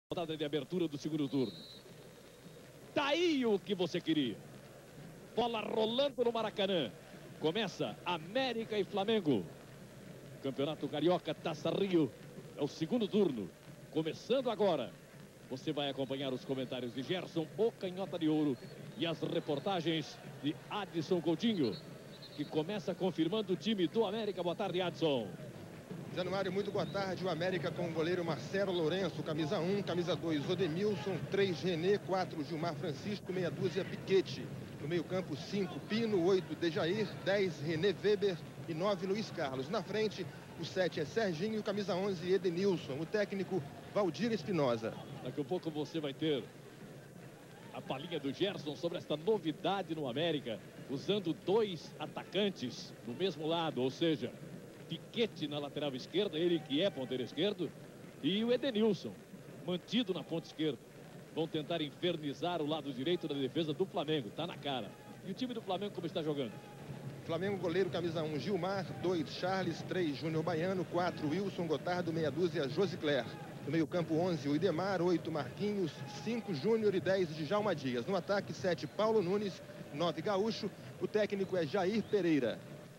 Rodada de abertura do segundo turno. Tá aí o que você queria. Bola rolando no Maracanã. Começa América e Flamengo. Campeonato Carioca, Taça Rio. É o segundo turno. Começando agora. Você vai acompanhar os comentários de Gerson, o Canhota de Ouro, e as reportagens de Adson Coutinho, que começa confirmando o time do América. Boa tarde, Adson. Januário, muito boa tarde. O América com o goleiro Marcelo Lourenço, camisa 1, camisa 2, Odemilson, 3, René, 4, Gilmar Francisco, meia dúzia, Piquete. No meio-campo, 5, Pino, 8, Dejair, 10, René Weber e 9, Luiz Carlos. Na frente, o 7 é Serginho, camisa 11, Edenilson. O técnico, Valdir Espinosa. Daqui a pouco você vai ter a palhinha do Gerson sobre esta novidade no América, usando dois atacantes no mesmo lado, ou seja, Piquete na lateral esquerda, ele que é ponteiro esquerdo, e o Edenilson, mantido na ponta esquerda. Vão tentar infernizar o lado direito da defesa do Flamengo, tá na cara. E o time do Flamengo como está jogando? Flamengo, goleiro, camisa 1, Gilmar, 2, Charles, 3, Júnior Baiano, 4, Wilson Gotardo, meia dúzia, Josicler. No meio-campo, 11, o Idemar, 8, Marquinhos, 5, Júnior e 10, Djalma Dias. No ataque, 7, Paulo Nunes, 9, Gaúcho. O técnico é Jair Pereira.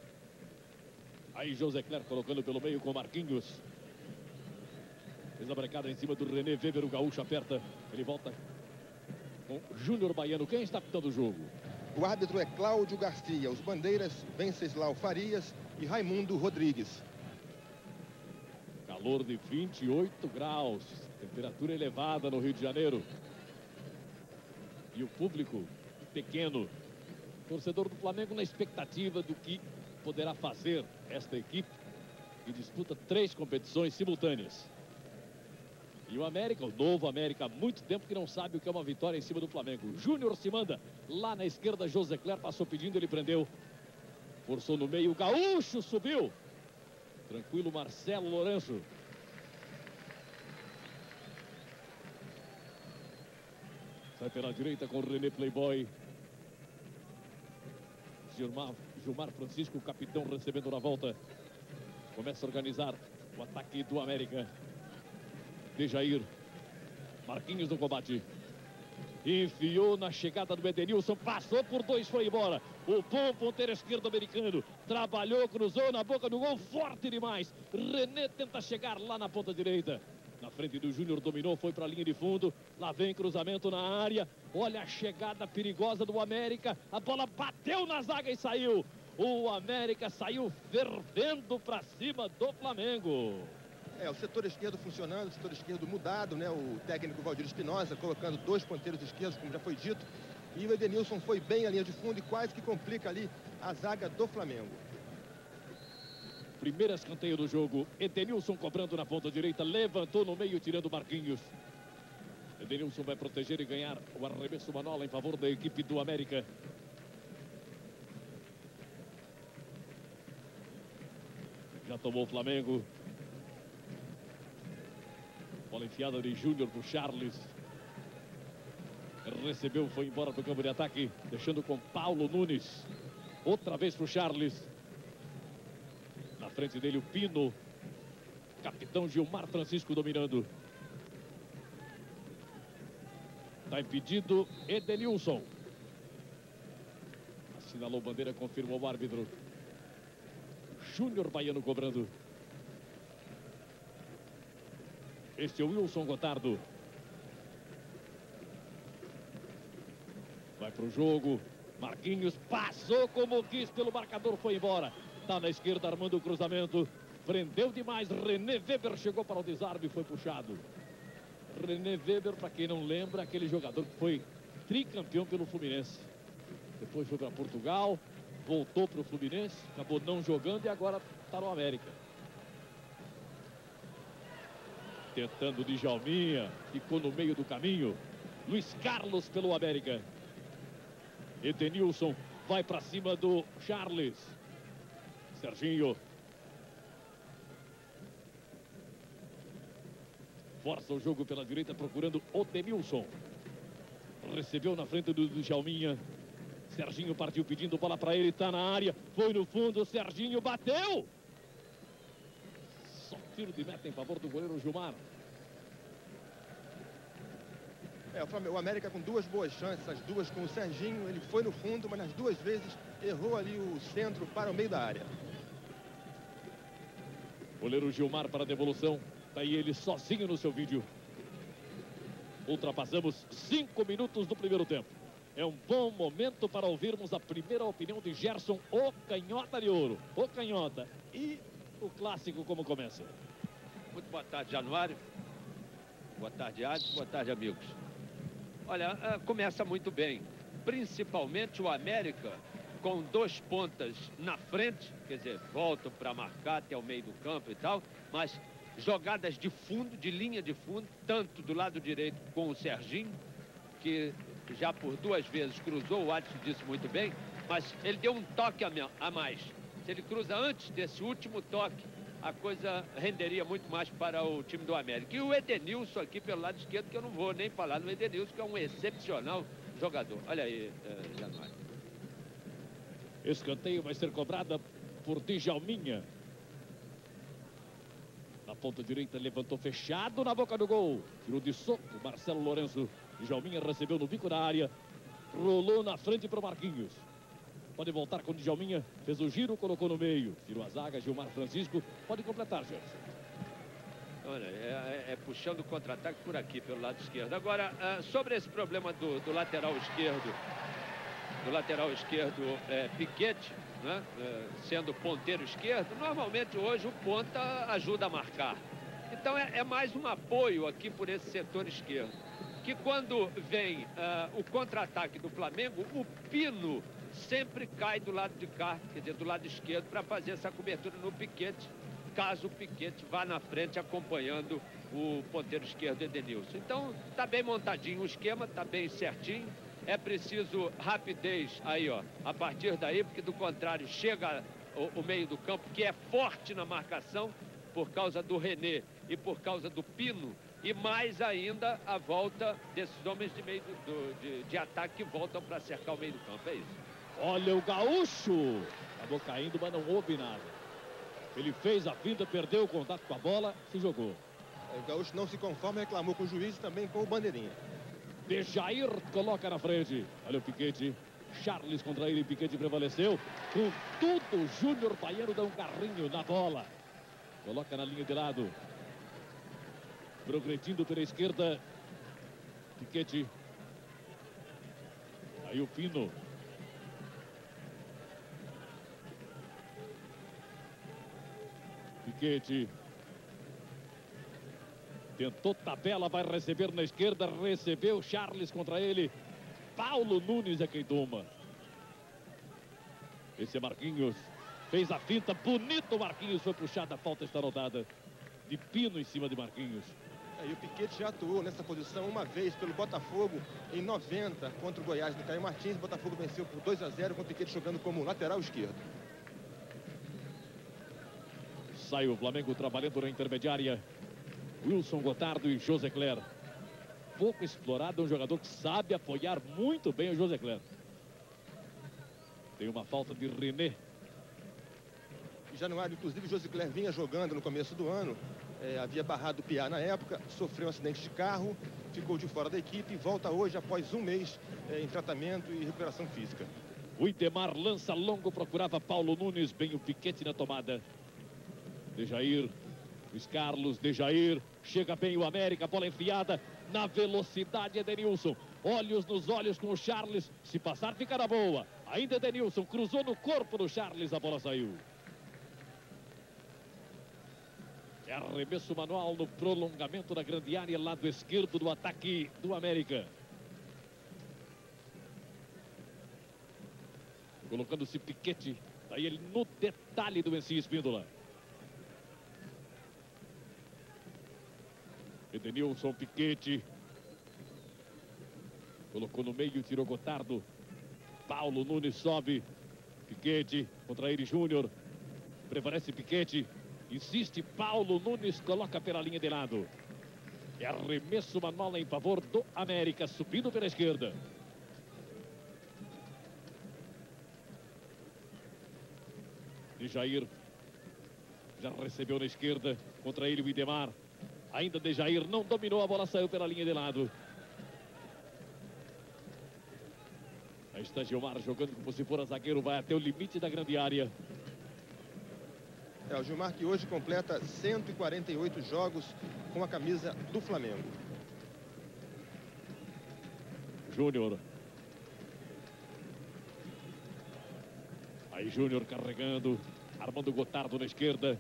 Aí Josicler colocando pelo meio com Marquinhos. Fez a brecada em cima do René Weber, o Gaúcho aperta. Ele volta com Júnior Baiano. Quem está apitando o jogo? O árbitro é Cláudio Garcia. Os bandeiras, Venceslau Farias e Raimundo Rodrigues. Calor de 28 graus. Temperatura elevada no Rio de Janeiro. E o público pequeno. Torcedor do Flamengo na expectativa do que poderá fazer esta equipe, que disputa 3 competições simultâneas. E o América, o novo América, há muito tempo que não sabe o que é uma vitória em cima do Flamengo. Júnior se manda lá na esquerda, Josicler passou pedindo, ele prendeu. Forçou no meio, o Gaúcho subiu. Tranquilo, Marcelo Lourenço. Sai pela direita com o René Playboy. Gilmar Francisco, o capitão, recebendo na volta. Começa a organizar o ataque do América. Dejair. Marquinhos no combate. Enfiou na chegada do Edenilson. Passou por 2, foi embora. O bom ponteiro esquerdo americano. Trabalhou, cruzou na boca do gol. Forte demais. René tenta chegar lá na ponta direita. Na frente do Júnior, dominou, foi para a linha de fundo. Lá vem cruzamento na área. Olha a chegada perigosa do América. A bola bateu na zaga e saiu. O América saiu fervendo para cima do Flamengo. O setor esquerdo funcionando, o setor esquerdo mudado, né? O técnico Valdir Espinosa colocando 2 ponteiros esquerdos, como já foi dito. E o Edenilson foi bem à linha de fundo e quase que complica ali a zaga do Flamengo. Primeiro escanteio do jogo. Edenilson cobrando na ponta direita. Levantou no meio, tirando Marquinhos. Edenilson vai proteger e ganhar o arremesso manola em favor da equipe do América. Já tomou o Flamengo. Bola enfiada de Júnior pro Charles. Recebeu, foi embora do campo de ataque, deixando com Paulo Nunes. Outra vez pro Charles. Na frente dele o Pino. Capitão Gilmar Francisco dominando. Está impedido Edenilson. Assinalou bandeira, confirmou o árbitro. Júnior Baiano cobrando. Este é o Wilson Gotardo. Vai pro jogo. Marquinhos passou como quis pelo marcador, foi embora. Tá na esquerda armando o cruzamento. Prendeu demais. René Weber chegou para o desarme e foi puxado. René Weber, para quem não lembra, aquele jogador que foi tricampeão pelo Fluminense. Depois foi para Portugal, voltou para o Fluminense, acabou não jogando e agora está no América. Tentando de Djalminha, ficou no meio do caminho. Luiz Carlos pelo América. Edenilson vai para cima do Charles. Serginho. Força o jogo pela direita, procurando Odemilson. Recebeu na frente do Djalminha. Serginho partiu pedindo bola para ele, está na área. Foi no fundo, Serginho bateu. Só tiro de meta em favor do goleiro Gilmar. O América com duas boas chances, as duas com o Serginho. Ele foi no fundo, mas nas duas vezes errou ali o centro para o meio da área. Goleiro Gilmar para a devolução. Está aí ele sozinho no seu vídeo. Ultrapassamos 5 minutos do primeiro tempo. É um bom momento para ouvirmos a primeira opinião de Gerson, o Canhota de Ouro. O Canhota. E o clássico como começa? Muito boa tarde, Januário. Boa tarde, Adson. Boa tarde, amigos. Olha, começa muito bem. Principalmente o América com 2 pontas na frente. Quer dizer, voltam para marcar até o meio do campo e tal. Mas jogadas de fundo, de linha de fundo. Tanto do lado direito com o Serginho, que já por 2 vezes cruzou. O Adson disse muito bem. Mas ele deu um toque a mais. Se ele cruza antes desse último toque, a coisa renderia muito mais para o time do América. E o Edenilson aqui pelo lado esquerdo, que eu não vou nem falar no Edenilson, que é um excepcional jogador. Olha aí, Januário. Escanteio vai ser cobrada por Djalminha. Na ponta direita, levantou fechado na boca do gol. Tirou de soco, Marcelo Lourenço. Djalminha recebeu no bico da área. Rolou na frente para o Marquinhos. Pode voltar com o Djalminha. Fez o giro, colocou no meio. Tirou a zaga, Gilmar Francisco. Pode completar, Gerson. Olha, puxando o contra-ataque por aqui, pelo lado esquerdo. Agora, sobre esse problema do lateral esquerdo, Piquete, né, sendo ponteiro esquerdo, normalmente hoje o ponta ajuda a marcar. Então é mais um apoio aqui por esse setor esquerdo. Que quando vem o contra-ataque do Flamengo, o Pino sempre cai do lado de cá, quer dizer, do lado esquerdo, para fazer essa cobertura no Piquete, caso o Piquete vá na frente acompanhando o ponteiro esquerdo Edenilson. Então, tá bem montadinho o esquema, tá bem certinho. É preciso rapidez aí, ó, a partir daí, porque do contrário chega o meio do campo, que é forte na marcação, por causa do René e por causa do Pino, e mais ainda a volta desses homens de meio de ataque que voltam para cercar o meio do campo. É isso. Olha o Gaúcho. Acabou caindo, mas não houve nada. Ele fez a finta, perdeu o contato com a bola, se jogou. O Gaúcho não se conforma, reclamou com o juiz e também com o bandeirinha. Dejair coloca na frente. Olha o Piquete. Charles contra ele, Piquete prevaleceu. Com tudo, Júnior Baiano dá um carrinho na bola. Coloca na linha de lado. Progredindo pela esquerda. Piquete. Aí o Pino. Piquete. Tentou tabela, vai receber na esquerda. Recebeu Charles contra ele. Paulo Nunes é quem toma. Esse é Marquinhos. Fez a finta, bonito Marquinhos. Foi puxada, a falta está anotada. De Pino em cima de Marquinhos. E o Piquete já atuou nessa posição uma vez pelo Botafogo em 90 contra o Goiás do Caio Martins. O Botafogo venceu por 2-0 com o Piquete jogando como lateral esquerdo. Sai o Flamengo trabalhando na intermediária. Wilson Gotardo e José Cler. Pouco explorado, um jogador que sabe apoiar muito bem o José Cler. Tem uma falta de René. Januário, inclusive, o José Cler vinha jogando no começo do ano. Havia barrado o Piá na época, sofreu um acidente de carro, ficou de fora da equipe e volta hoje após um mês em tratamento e recuperação física. O Idemar lança longo, procurava Paulo Nunes, bem o Piquete na tomada. Dejair, Luiz Carlos, Dejair, chega bem o América, bola enfiada na velocidade, Edenilson. Olhos nos olhos com o Charles, se passar fica na boa. Ainda Edenilson, cruzou no corpo do Charles, a bola saiu. É arremesso manual no prolongamento da grande área, lado esquerdo do ataque do América. Colocando-se Piquete, daí ele no detalhe do Messi Espíndola. Edenilson, Piquete. Colocou no meio, tirou Gotardo. Paulo Nunes sobe. Piquete contra ele, Júnior. Prevalece Piquete. Insiste, Paulo Nunes coloca pela linha de lado. É arremesso manual em favor do América, subindo pela esquerda. Dejair já recebeu na esquerda, contra ele o Idemar. Ainda Dejair não dominou, a bola saiu pela linha de lado. Aí está Gilmar jogando como se for zagueiro, vai até o limite da grande área. O Gilmar que hoje completa 148 jogos com a camisa do Flamengo. Júnior. Aí Júnior carregando, Armando Gotardo na esquerda.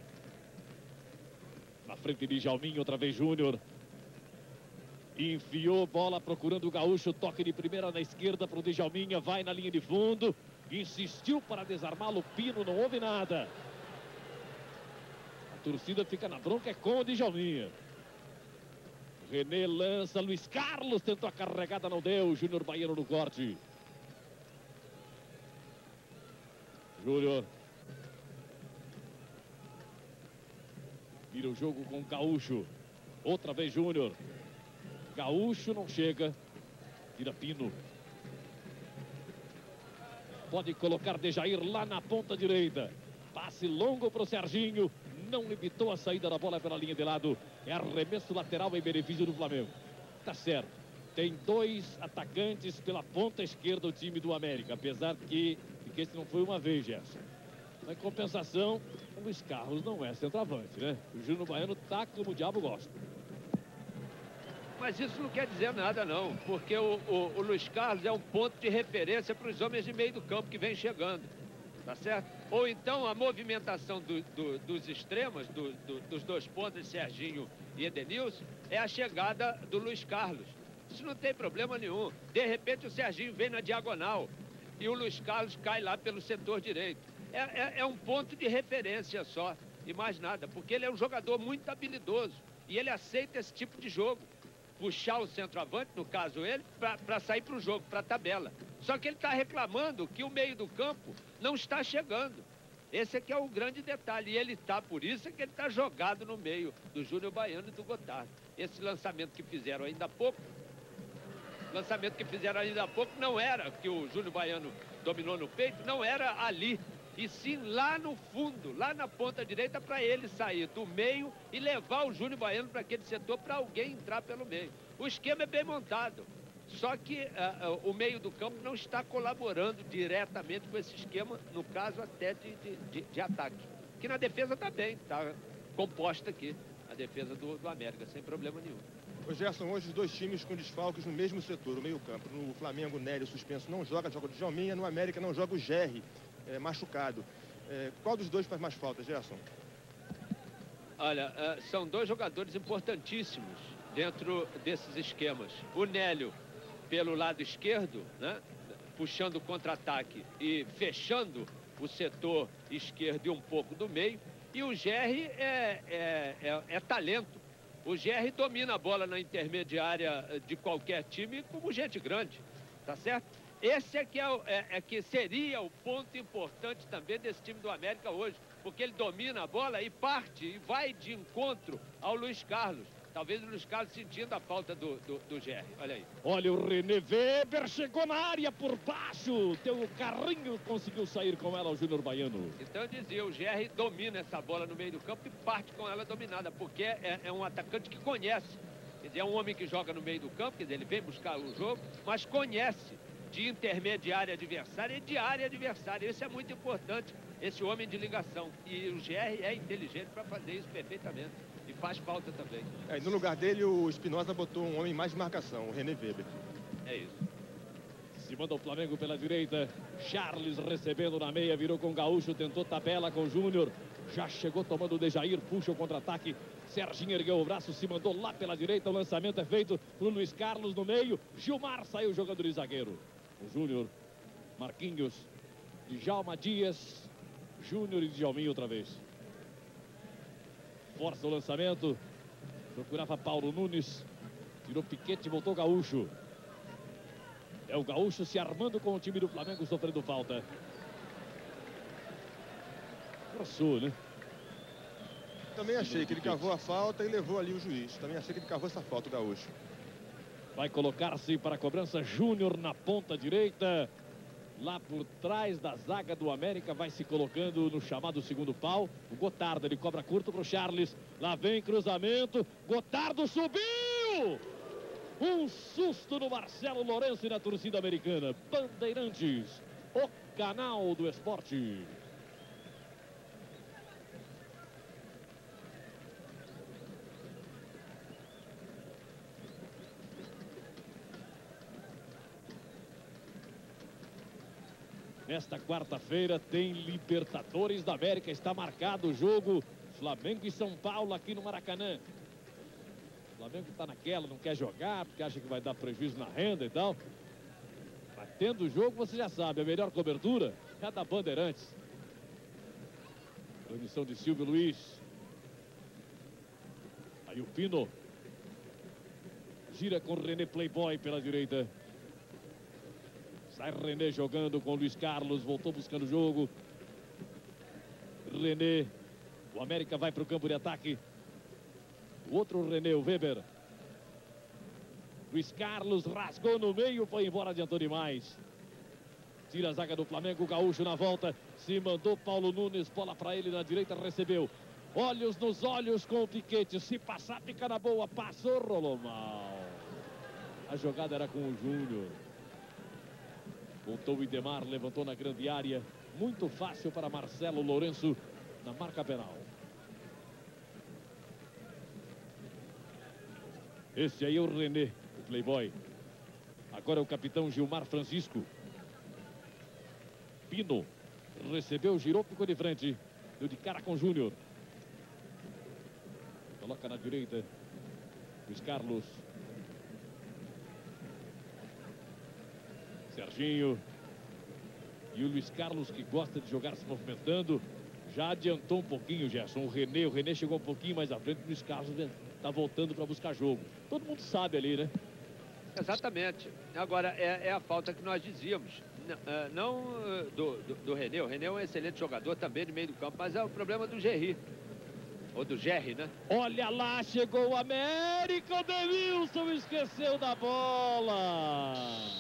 Na frente de Djalminha, outra vez Júnior. Enfiou bola procurando o Gaúcho, toque de primeira na esquerda para o Djalminha, vai na linha de fundo. Insistiu para desarmá-lo, Pino, não houve nada. A torcida fica na bronca, é com o Djalminha. René lança, Luiz Carlos tentou a carregada, não deu. Júnior Baiano no corte. Júnior. Vira o jogo com o Gaúcho. Outra vez Júnior. Gaúcho não chega. Tira Pino. Pode colocar Dejair lá na ponta direita. Passe longo para o Serginho. Não limitou a saída da bola pela linha de lado. É arremesso lateral em benefício do Flamengo. Tá certo. Tem dois atacantes pela ponta esquerda do time do América. Apesar que esse não foi uma vez, Gerson. Na compensação, o Luiz Carlos não é centroavante, né? O Júnior Baiano tá como o diabo gosta. Mas isso não quer dizer nada, não. Porque o Luiz Carlos é um ponto de referência para os homens de meio do campo que vem chegando. Tá certo? Ou então a movimentação dos extremos, dos dois pontas, Serginho e Edenilson, é a chegada do Luiz Carlos. Isso não tem problema nenhum. De repente o Serginho vem na diagonal e o Luiz Carlos cai lá pelo setor direito. É um ponto de referência só, e mais nada, porque ele é um jogador muito habilidoso e ele aceita esse tipo de jogo. Puxar o centroavante, no caso ele, para sair para o jogo, para a tabela. Só que ele está reclamando que o meio do campo não está chegando. Esse aqui é o grande detalhe. E ele está, por isso é que ele está jogado no meio do Júnior Baiano e do Gotardo. Esse lançamento que fizeram ainda há pouco, não era que o Júnior Baiano dominou no peito, não era ali. E sim lá no fundo, lá na ponta direita, para ele sair do meio e levar o Júnior Baiano para aquele setor, para alguém entrar pelo meio. O esquema é bem montado, só que o meio do campo não está colaborando diretamente com esse esquema, no caso até de ataque. Que na defesa também está composta aqui, a defesa do América, sem problema nenhum. Ô Gerson, hoje os dois times com desfalques no mesmo setor, o meio campo. No Flamengo, o Nélio suspenso não joga o Djalminha, no América não joga o Gerry. Machucado. Qual dos dois faz mais falta, Gerson? Olha, são dois jogadores importantíssimos dentro desses esquemas. O Nélio, pelo lado esquerdo, né, puxando o contra-ataque e fechando o setor esquerdo e um pouco do meio. E o Gerry é talento. O Gerry domina a bola na intermediária de qualquer time como gente grande, tá certo? Esse aqui que seria o ponto importante também desse time do América hoje, porque ele domina a bola e parte e vai de encontro ao Luiz Carlos. Talvez o Luiz Carlos sentindo a falta do Gerry. Olha aí. Olha o René Weber, chegou na área por baixo. Deu o carrinho, conseguiu sair com ela o Júnior Baiano. Então eu dizia, o Gerry domina essa bola no meio do campo e parte com ela dominada, porque é um atacante que conhece. Quer dizer, é um homem que joga no meio do campo, quer dizer, ele vem buscar o jogo, mas conhece de intermediária adversária e de área adversária. Isso é muito importante, esse homem de ligação. E o Gerry é inteligente para fazer isso perfeitamente. E faz falta também. No lugar dele, o Espinosa botou um homem mais de marcação, o René Weber. É isso. Se manda o Flamengo pela direita. Charles recebendo na meia, virou com o Gaúcho, tentou tabela com o Júnior. Já chegou tomando o Dejair, puxa o contra-ataque. Serginho ergueu o braço, se mandou lá pela direita. O lançamento é feito para o Luiz Carlos no meio. Gilmar saiu jogando de zagueiro. O Júnior, Marquinhos, Djalma Dias, Júnior e Djalminha outra vez. Força o lançamento. Procurava Paulo Nunes. Tirou Piquete, voltou Gaúcho. É o Gaúcho se armando com o time do Flamengo, sofrendo falta. Passou, né? Também achei que ele cavou a falta e levou ali o juiz. Também achei que ele cavou essa falta, o Gaúcho. Vai colocar-se para a cobrança Júnior na ponta direita. Lá por trás da zaga do América, vai se colocando no chamado segundo pau. O Gotardo, ele cobra curto para o Charles. Lá vem cruzamento. Gotardo subiu! Um susto no Marcelo Lourenço e na torcida americana. Bandeirantes, o canal do esporte. Nesta quarta-feira tem Libertadores da América. Está marcado o jogo Flamengo e São Paulo aqui no Maracanã. O Flamengo está naquela, não quer jogar, porque acha que vai dar prejuízo na renda e tal. Mas tendo o jogo, você já sabe, a melhor cobertura é a da Bandeirantes. Transmissão de Silvio Luiz. Aí o Pino. Gira com René Playboy pela direita. Sai René jogando com Luiz Carlos. Voltou buscando o jogo. René. O América vai para o campo de ataque. O outro René, o Weber. Luiz Carlos rasgou no meio. Foi embora, adiantou demais. Tira a zaga do Flamengo. O Gaúcho na volta. Se mandou Paulo Nunes. Bola para ele na direita. Recebeu. Olhos nos olhos com o Piquete. Se passar, fica na boa. Passou, rolou mal. A jogada era com o Júnior. Voltou o Idemar, levantou na grande área. Muito fácil para Marcelo Lourenço na marca penal. Esse aí é o René, o Playboy. Agora é o capitão Gilmar Francisco. Pino recebeu, girou, ficou de frente. Deu de cara com o Júnior. Coloca na direita. Luiz Carlos. Serginho. E o Luiz Carlos, que gosta de jogar se movimentando, já adiantou um pouquinho, Gerson. O René chegou um pouquinho mais à frente. O Luiz Carlos está voltando para buscar jogo. Todo mundo sabe ali, né? Exatamente. Agora, é a falta que nós dizíamos. Não do René. O René é um excelente jogador também de meio do campo, mas é o problema do Gerry. Ou do Gerry, né? Olha lá, chegou o América. O Denilson esqueceu da bola.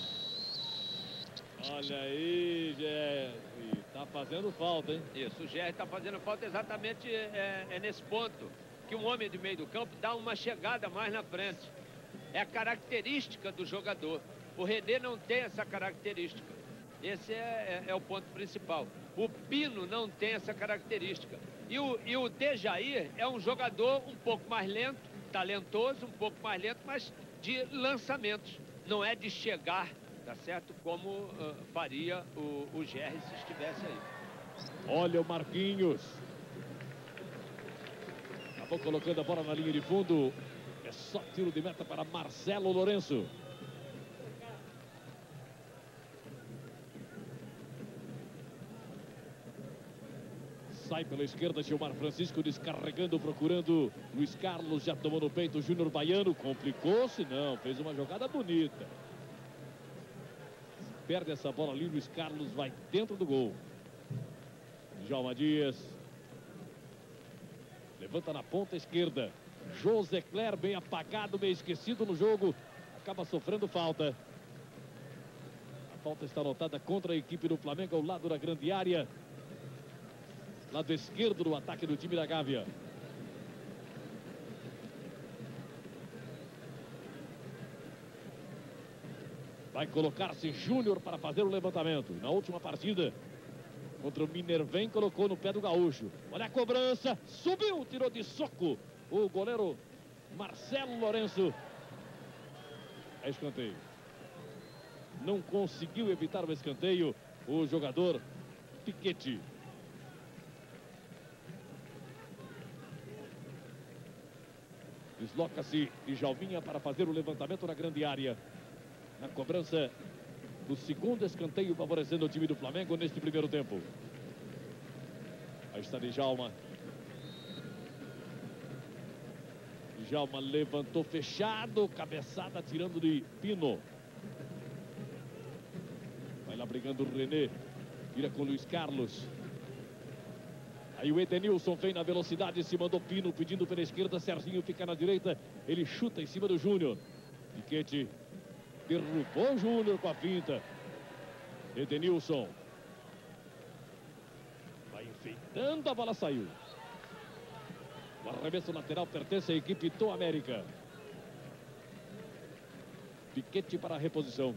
Olha aí, Gerry. Tá fazendo falta, hein? Isso, o Gerry tá fazendo falta exatamente nesse ponto. Que um homem de meio do campo dá uma chegada mais na frente. É a característica do jogador. O René não tem essa característica. Esse é o ponto principal. O Pino não tem essa característica. E o Dejair é um jogador um pouco mais lento, talentoso, um pouco mais lento, mas de lançamentos. Não é de chegar, tá certo? Como faria o Gerry se estivesse aí. Olha o Marquinhos. Acabou colocando a bola na linha de fundo. É só tiro de meta para Marcelo Lourenço. Sai pela esquerda, Gilmar Francisco descarregando, procurando Luiz Carlos, já tomou no peito o Júnior Baiano, complicou-se, não, fez uma jogada bonita. Perde essa bola ali, Luiz Carlos vai dentro do gol. Djalma Dias. Levanta na ponta esquerda. José Cler, bem apagado, bem esquecido no jogo, acaba sofrendo falta. A falta está anotada contra a equipe do Flamengo ao lado da grande área. Lado esquerdo do ataque do time da Gávea. Vai colocar-se Júnior para fazer o levantamento. Na última partida, contra o Minervém, colocou no pé do Gaúcho. Olha a cobrança. Subiu, tirou de soco o goleiro Marcelo Lourenço. É escanteio. Não conseguiu evitar o escanteio o jogador Piquete. Desloca-se Djalminha para fazer o levantamento na grande área. Na cobrança do segundo escanteio, favorecendo o time do Flamengo neste primeiro tempo. Aí está Djalma. Djalma levantou fechado, cabeçada tirando de Pino. Vai lá brigando o René. Vira com o Luiz Carlos. Aí o Edenilson vem na velocidade, se mandou Pino pedindo pela esquerda, Serginho fica na direita, ele chuta em cima do Júnior. Piquete derrubou o Júnior com a finta. Edenilson. Vai enfeitando, a bola saiu. O arremesso lateral pertence à equipe do América. Piquete para a reposição.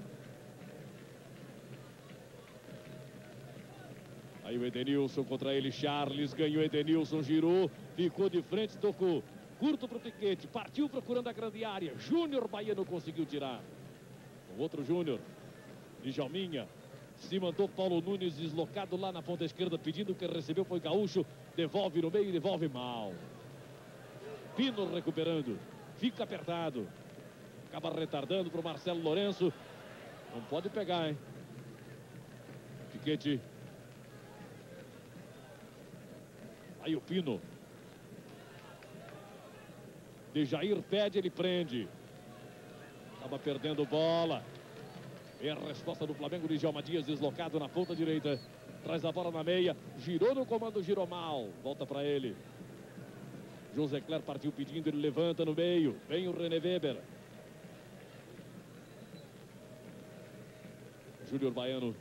Aí o Edenilson contra ele, Charles, ganhou Edenilson, girou, ficou de frente, tocou. Curto para o Piquete, partiu procurando a grande área. Júnior Baiano conseguiu tirar. O outro Júnior, Djalminha, se mandou Paulo Nunes deslocado lá na ponta esquerda, pedindo que recebeu, foi Gaúcho. Devolve no meio e devolve mal. Pino recuperando, fica apertado. Acaba retardando para o Marcelo Lourenço. Não pode pegar, hein? Piquete. Aí o Pino. Dejair pede, ele prende. Acaba perdendo bola. É a resposta do Flamengo de Djalma Dias, deslocado na ponta direita. Traz a bola na meia. Girou no comando, girou mal. Volta para ele. José Cler partiu pedindo, ele levanta no meio. Vem o René Weber. Júnior Baiano.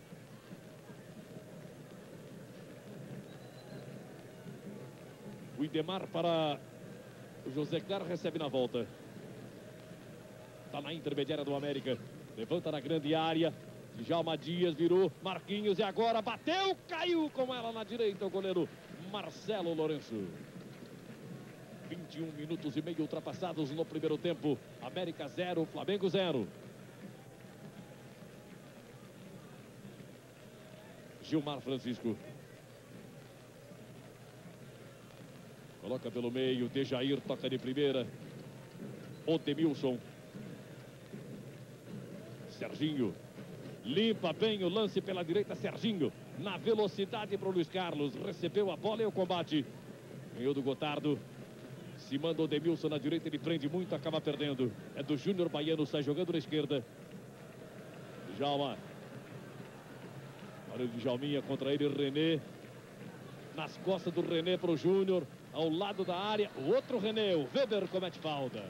O Idemar para o José Cler, recebe na volta. Está na intermediária do América. Levanta na grande área. Djalma Dias virou. Marquinhos e agora bateu. Caiu com ela na direita o goleiro Marcelo Lourenço. 21 minutos e meio ultrapassados no primeiro tempo. América 0, Flamengo 0. Gilmar Francisco. Coloca pelo meio. Dejair toca de primeira. Odemilson. Serginho. Limpa bem o lance pela direita. Serginho. Na velocidade para o Luiz Carlos. Recebeu a bola e o combate. Ganhou do Gotardo. Se manda o Odemilson na direita. Ele prende muito, acaba perdendo. É do Júnior Baiano. Sai jogando na esquerda. Djalma. Olha o Djalminha contra ele, René. Nas costas do René para o Júnior. Ao lado da área, o outro René. O Weber comete falta.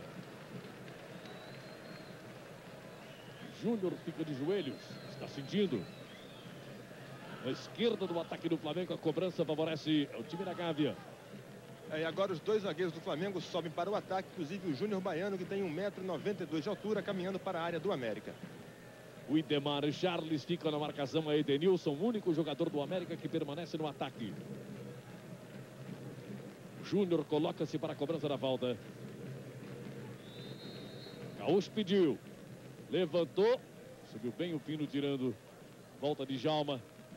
Júnior fica de joelhos. Está sentindo. A esquerda do ataque do Flamengo. A cobrança favorece o time da Gávea. E agora os dois zagueiros do Flamengo sobem para o ataque. Inclusive o Júnior Baiano, que tem 1,92 m de altura, caminhando para a área do América. O Idemar e Charles ficam na marcação. A Edenilson, o único jogador do América que permanece no ataque. Júnior coloca-se para a cobrança da falta. Gaúcho pediu. Levantou. Subiu bem o Pino tirando. Volta de Djalma.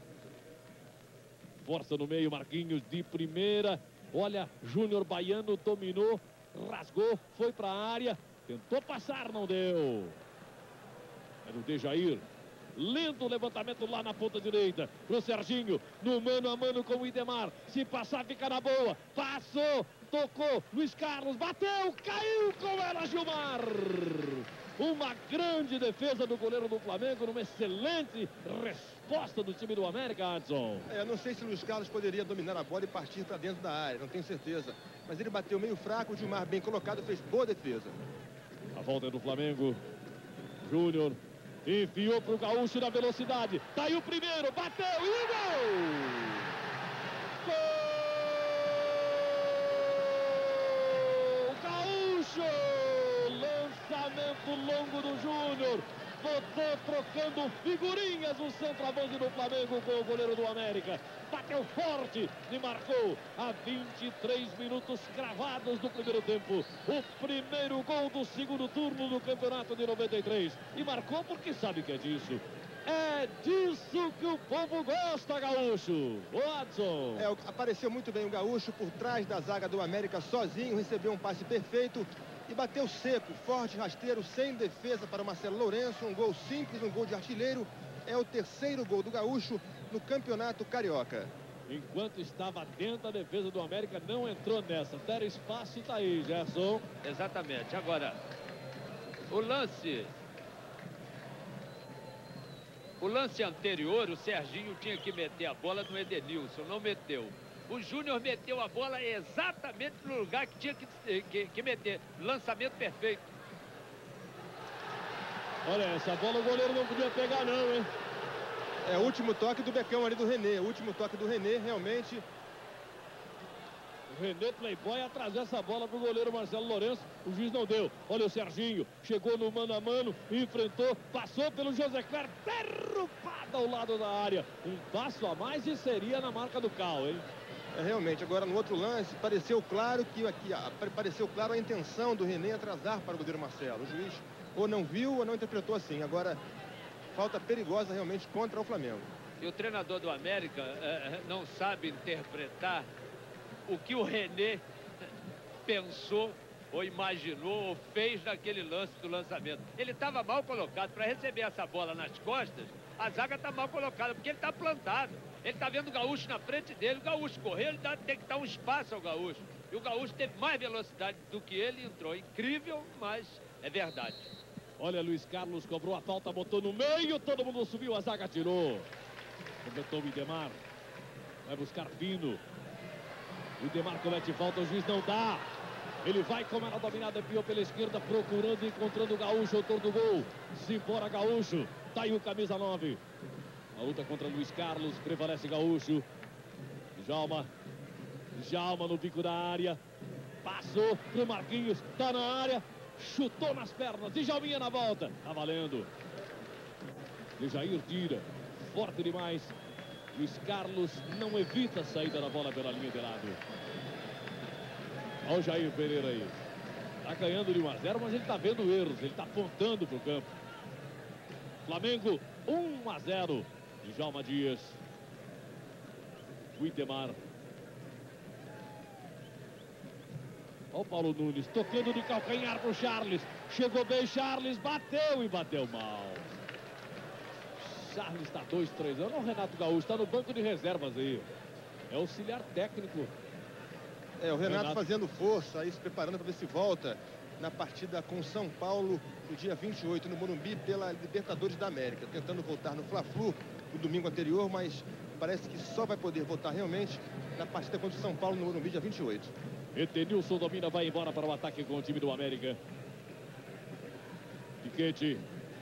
Força no meio, Marquinhos de primeira. Olha, Júnior Baiano dominou. Rasgou, foi para a área. Tentou passar, não deu. É do Dejair. Lindo levantamento lá na ponta direita. Pro Serginho. No mano a mano com o Idemar. Se passar, fica na boa. Passou. Tocou. Luiz Carlos. Bateu. Caiu com ela, Gilmar. Uma grande defesa do goleiro do Flamengo. Numa excelente resposta do time do América, Adson. Eu não sei se o Luiz Carlos poderia dominar a bola e partir para dentro da área. Não tenho certeza. Mas ele bateu meio fraco. O Gilmar, bem colocado, fez boa defesa. A volta é do Flamengo. Júnior. Enfiou para o Gaúcho na velocidade. Tá aí o primeiro, bateu e o gol! Gol! Gaúcho! Lançamento longo do Júnior. Botou trocando figurinhas o centroavante do Flamengo com o goleiro do América. Bateu forte e marcou a 23 minutos cravados do primeiro tempo. O primeiro gol do segundo turno do campeonato de 93. E marcou porque sabe que é disso. É disso que o povo gosta, Gaúcho. Watson. Apareceu muito bem o Gaúcho por trás da zaga do América sozinho. Recebeu um passe perfeito. E bateu seco, forte, rasteiro, sem defesa para o Marcelo Lourenço. Um gol simples, um gol de artilheiro. É o terceiro gol do Gaúcho no Campeonato Carioca. Enquanto estava dentro da defesa do América, não entrou nessa. Deram espaço e tá aí, Gerson. Exatamente. Agora, o lance anterior, o Serginho tinha que meter a bola no Edenilson, não meteu. O Júnior meteu a bola exatamente no lugar que tinha que meter. Lançamento perfeito. Olha, essa bola o goleiro não podia pegar não, hein? É o último toque do Becão ali do René. O último toque do René, realmente. René Playboy atrasou essa bola pro goleiro Marcelo Lourenço. O juiz não deu. Olha o Serginho. Chegou no mano a mano. Enfrentou. Passou pelo José Cléber. Derrubada ao lado da área. Um passo a mais e seria na marca do Cal, hein? Realmente, agora no outro lance, pareceu claro pareceu claro a intenção do René atrasar para o goleiro Marcelo. O juiz ou não viu ou não interpretou assim. Agora, falta perigosa realmente contra o Flamengo. E o treinador do América não sabe interpretar o que o René pensou ou imaginou ou fez naquele lance do lançamento. Ele estava mal colocado. Para receber essa bola nas costas, a zaga está mal colocada, porque ele está plantado. Ele está vendo o Gaúcho na frente dele. O Gaúcho correu, ele tem que dar um espaço ao Gaúcho. E o Gaúcho teve mais velocidade do que ele, entrou. Incrível, mas é verdade. Olha, Luiz Carlos cobrou a falta, botou no meio, todo mundo subiu, a zaga tirou. Completou o Idemar. Vai buscar Pino. O Idemar comete falta, o juiz não dá. Ele vai com ela dominada, pior pela esquerda, procurando e encontrando o Gaúcho, autor do gol. Simbora, Gaúcho. Tá aí o camisa 9. A luta contra Luiz Carlos, prevalece Gaúcho. Djalma no bico da área. Passou pro Marquinhos, tá na área. Chutou nas pernas, Djalminha na volta. Tá valendo. Dejair tira. Forte demais. Luiz Carlos não evita a saída da bola pela linha de lado. Olha o Jair Pereira aí. Tá ganhando de 1 a 0, mas ele tá vendo erros. Ele tá apontando pro campo. Flamengo 1 a 0. Djalma Dias. Idemar. Olha o Paulo Nunes tocando de calcanhar pro Charles. Chegou bem Charles, bateu e bateu mal. Charles está 2-3 anos. O Renato Gaúcho está no banco de reservas aí. É auxiliar técnico. O Renato fazendo força, aí se preparando para ver se volta na partida com São Paulo no dia 28 no Morumbi pela Libertadores da América. Tentando voltar no Fla-Flu no domingo anterior, mas parece que só vai poder voltar realmente na partida contra o São Paulo no Morumbi dia 28. Edenilson domina, vai embora para o ataque com o time do América. Piquete.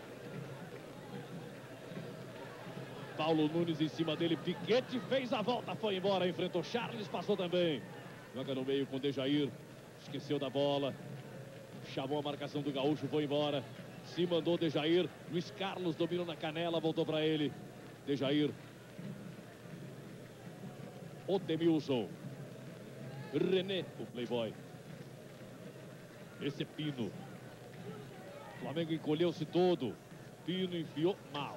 Paulo Nunes em cima dele. Piquete fez a volta, foi embora. Enfrentou Charles, passou também. Joga no meio com Dejair. Esqueceu da bola. Chamou a marcação do Gaúcho, foi embora. Se mandou Dejair. Luiz Carlos dominou na canela, voltou para ele. Dejair. Otemilson. René, o Playboy. Esse é Pino. O Flamengo encolheu-se todo. Pino enfiou mal.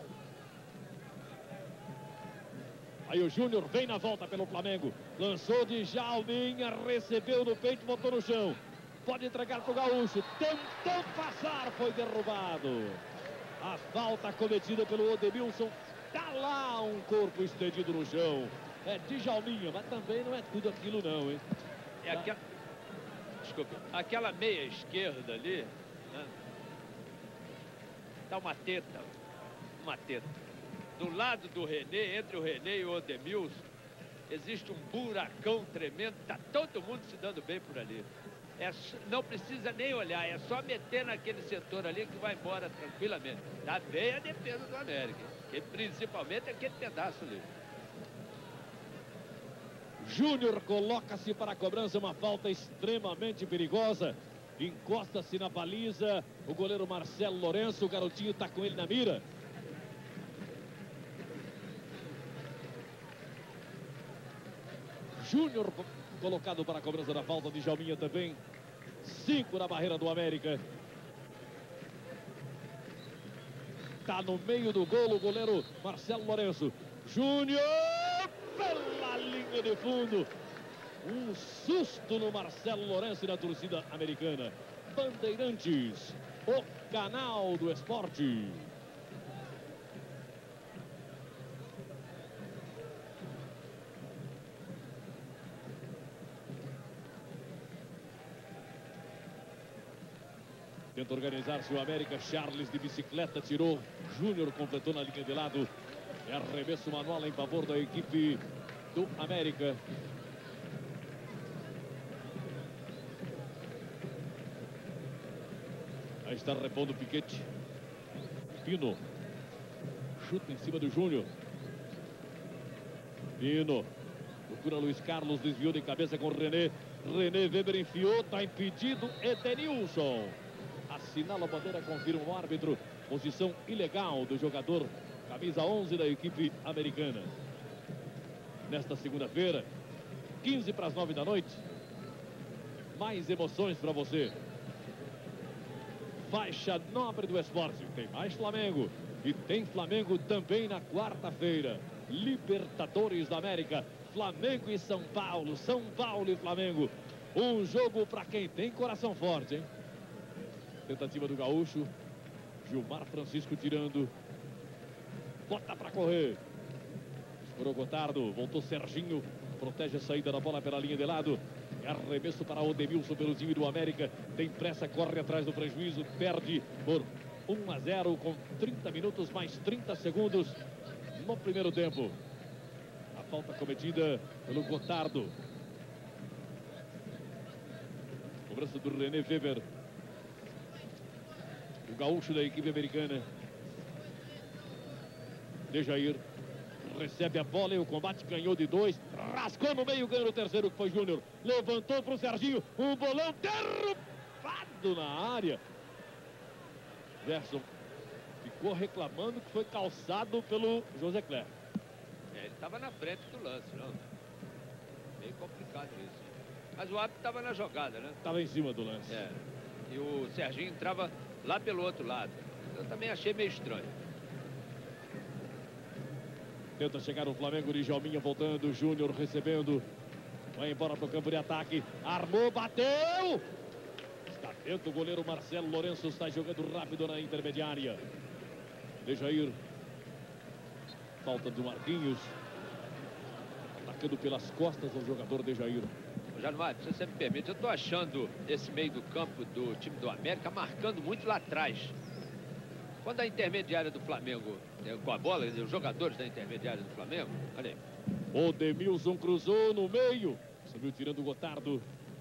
Aí o Júnior vem na volta pelo Flamengo. Lançou de Djalminha, recebeu no peito, botou no chão. Pode entregar para o Gaúcho. Tentou passar, foi derrubado. A falta cometida pelo Otemilson. Tá lá um corpo estendido no chão. É Djalminha, mas também não é tudo aquilo não, hein? Desculpe, aquela meia esquerda ali, né? Tá uma teta. Do lado do René, entre o René e o Otemilson, existe um buracão tremendo. Tá todo mundo se dando bem por ali. Não precisa nem olhar, é só meter naquele setor ali que vai embora tranquilamente. Tá bem a defesa do América, que principalmente aquele pedaço ali. Júnior coloca-se para a cobrança, uma falta extremamente perigosa. Encosta-se na baliza o goleiro Marcelo Lourenço, o garotinho está com ele na mira. Júnior colocado para a cobrança da falta, de Djalminha também. 5 na barreira do América. Tá no meio do gol o goleiro Marcelo Lourenço. Júnior pela linha de fundo. Um susto no Marcelo Lourenço e na torcida americana. Bandeirantes, o canal do esporte. Tenta organizar-se o América. Charles de bicicleta tirou. Júnior completou na linha de lado. É arremesso manual em favor da equipe do América. Aí está repondo o Piquete. Pino. Chuta em cima do Júnior. Pino. Procura Luiz Carlos, desviou de cabeça com René. René Weber enfiou, está impedido. Edenilson. Assinala a bandeira, confirma o árbitro. Posição ilegal do jogador, camisa 11 da equipe americana. Nesta segunda-feira, 15 para as 9 da noite. Mais emoções para você. Faixa nobre do esporte. Tem mais Flamengo. E tem Flamengo também na quarta-feira. Libertadores da América. Flamengo e São Paulo. São Paulo e Flamengo. Um jogo para quem tem coração forte, hein? Tentativa do gaúcho. Gilmar Francisco tirando. Bota para correr. Escorou Gotardo. Voltou Serginho. Protege a saída da bola pela linha de lado. Arremesso para Odemilson pelo time do América. Tem pressa, corre atrás do prejuízo. Perde por 1-0 com 30 minutos mais 30 segundos no primeiro tempo. A falta cometida pelo Gotardo. Cobrança do René Weber. O gaúcho da equipe americana. Dejair recebe a bola e o combate ganhou de 2. Rascou no meio, ganhou no terceiro, que foi Júnior. Levantou para o Serginho. Um bolão derrubado na área. Gerson ficou reclamando que foi calçado pelo José Cler. Ele estava na frente do lance, não? Meio complicado isso. Mas o árbitro estava na jogada, né? Estava em cima do lance. É. E o Serginho entrava lá pelo outro lado. Eu também achei meio estranho. Tenta chegar o Flamengo, de Djalminha voltando, Júnior recebendo. Vai embora para o campo de ataque. Armou, bateu! Está dentro o goleiro Marcelo Lourenço, está jogando rápido na intermediária. Dejair. Falta do Marquinhos. Atacando pelas costas o jogador Dejair. Januário, se você me permite, eu estou achando esse meio do campo do time do América marcando muito lá atrás. Quando a intermediária do Flamengo, com a bola, os jogadores da intermediária do Flamengo, olha aí. Odemilson cruzou no meio. Subiu tirando o Gotardo.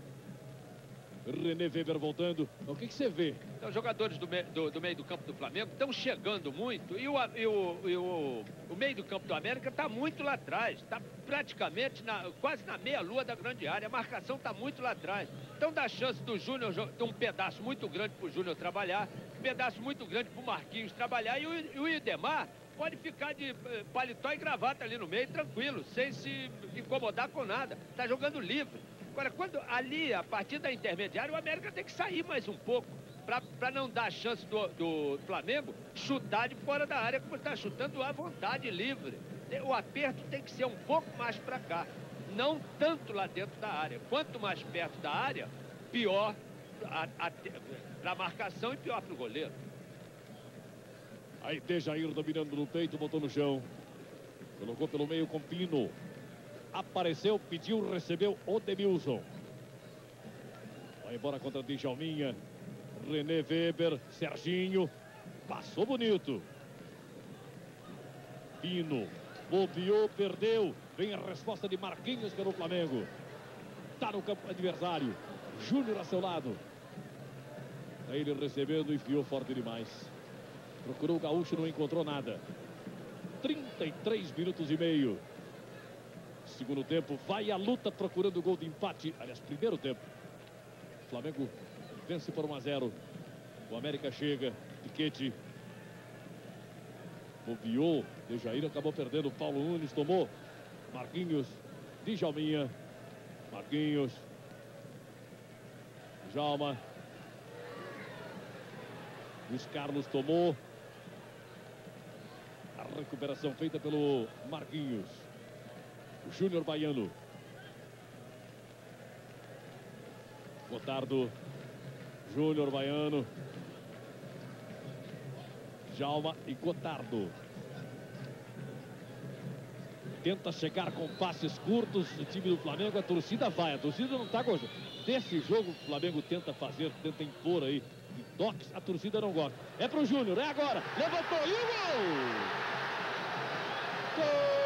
René Weber voltando. O que você vê? Então, os jogadores do meio do campo do Flamengo estão chegando muito e o meio do campo do América está muito lá atrás. Está praticamente quase na meia-lua da grande área. A marcação está muito lá atrás. Então dá chance do Júnior, um pedaço muito grande para o Júnior trabalhar, um pedaço muito grande para o Marquinhos trabalhar e o Idemar pode ficar de paletó e gravata ali no meio, tranquilo, sem se incomodar com nada. Está jogando livre. Agora, quando ali, a partir da intermediária, o América tem que sair mais um pouco, para não dar chance do Flamengo chutar de fora da área, como está chutando à vontade, livre. O aperto tem que ser um pouco mais para cá, não tanto lá dentro da área. Quanto mais perto da área, pior para a marcação e pior para o goleiro. Aí Dejair dominando no peito, botou no chão. Colocou pelo meio com Pino. Apareceu, pediu, recebeu Odemilson. Vai embora contra Djalminha. René Weber, Serginho. Passou bonito. Pino. Bobeou, perdeu. Vem a resposta de Marquinhos pelo Flamengo. Está no campo adversário. Júnior a seu lado. Aí ele recebendo, enfiou forte demais. Procurou o gaúcho, não encontrou nada. 33 minutos e meio. Segundo tempo, vai a luta procurando o gol de empate. Aliás, primeiro tempo. O Flamengo vence por 1-0. O América chega. Piquete. Bobeou. Dejair acabou perdendo. Paulo Nunes tomou. Marquinhos. Djalminha. Marquinhos. Djalma. Luiz Carlos tomou. A recuperação feita pelo Marquinhos. O Júnior Baiano. Gotardo. Júnior Baiano. Djalma e Gotardo. Tenta chegar com passes curtos o time do Flamengo. A torcida vai. A torcida não está gostando. Desse jogo o Flamengo tenta fazer, tenta impor aí. De toques, a torcida não gosta. É pro Júnior, é agora. Levantou e o gol! Gol!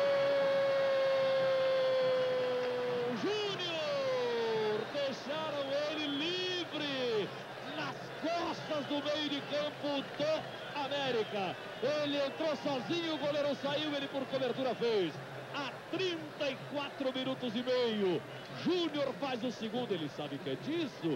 Do meio de campo do América. Ele entrou sozinho, o goleiro saiu, ele por cobertura fez. a 34 minutos e meio. Júnior faz o segundo, ele sabe que é disso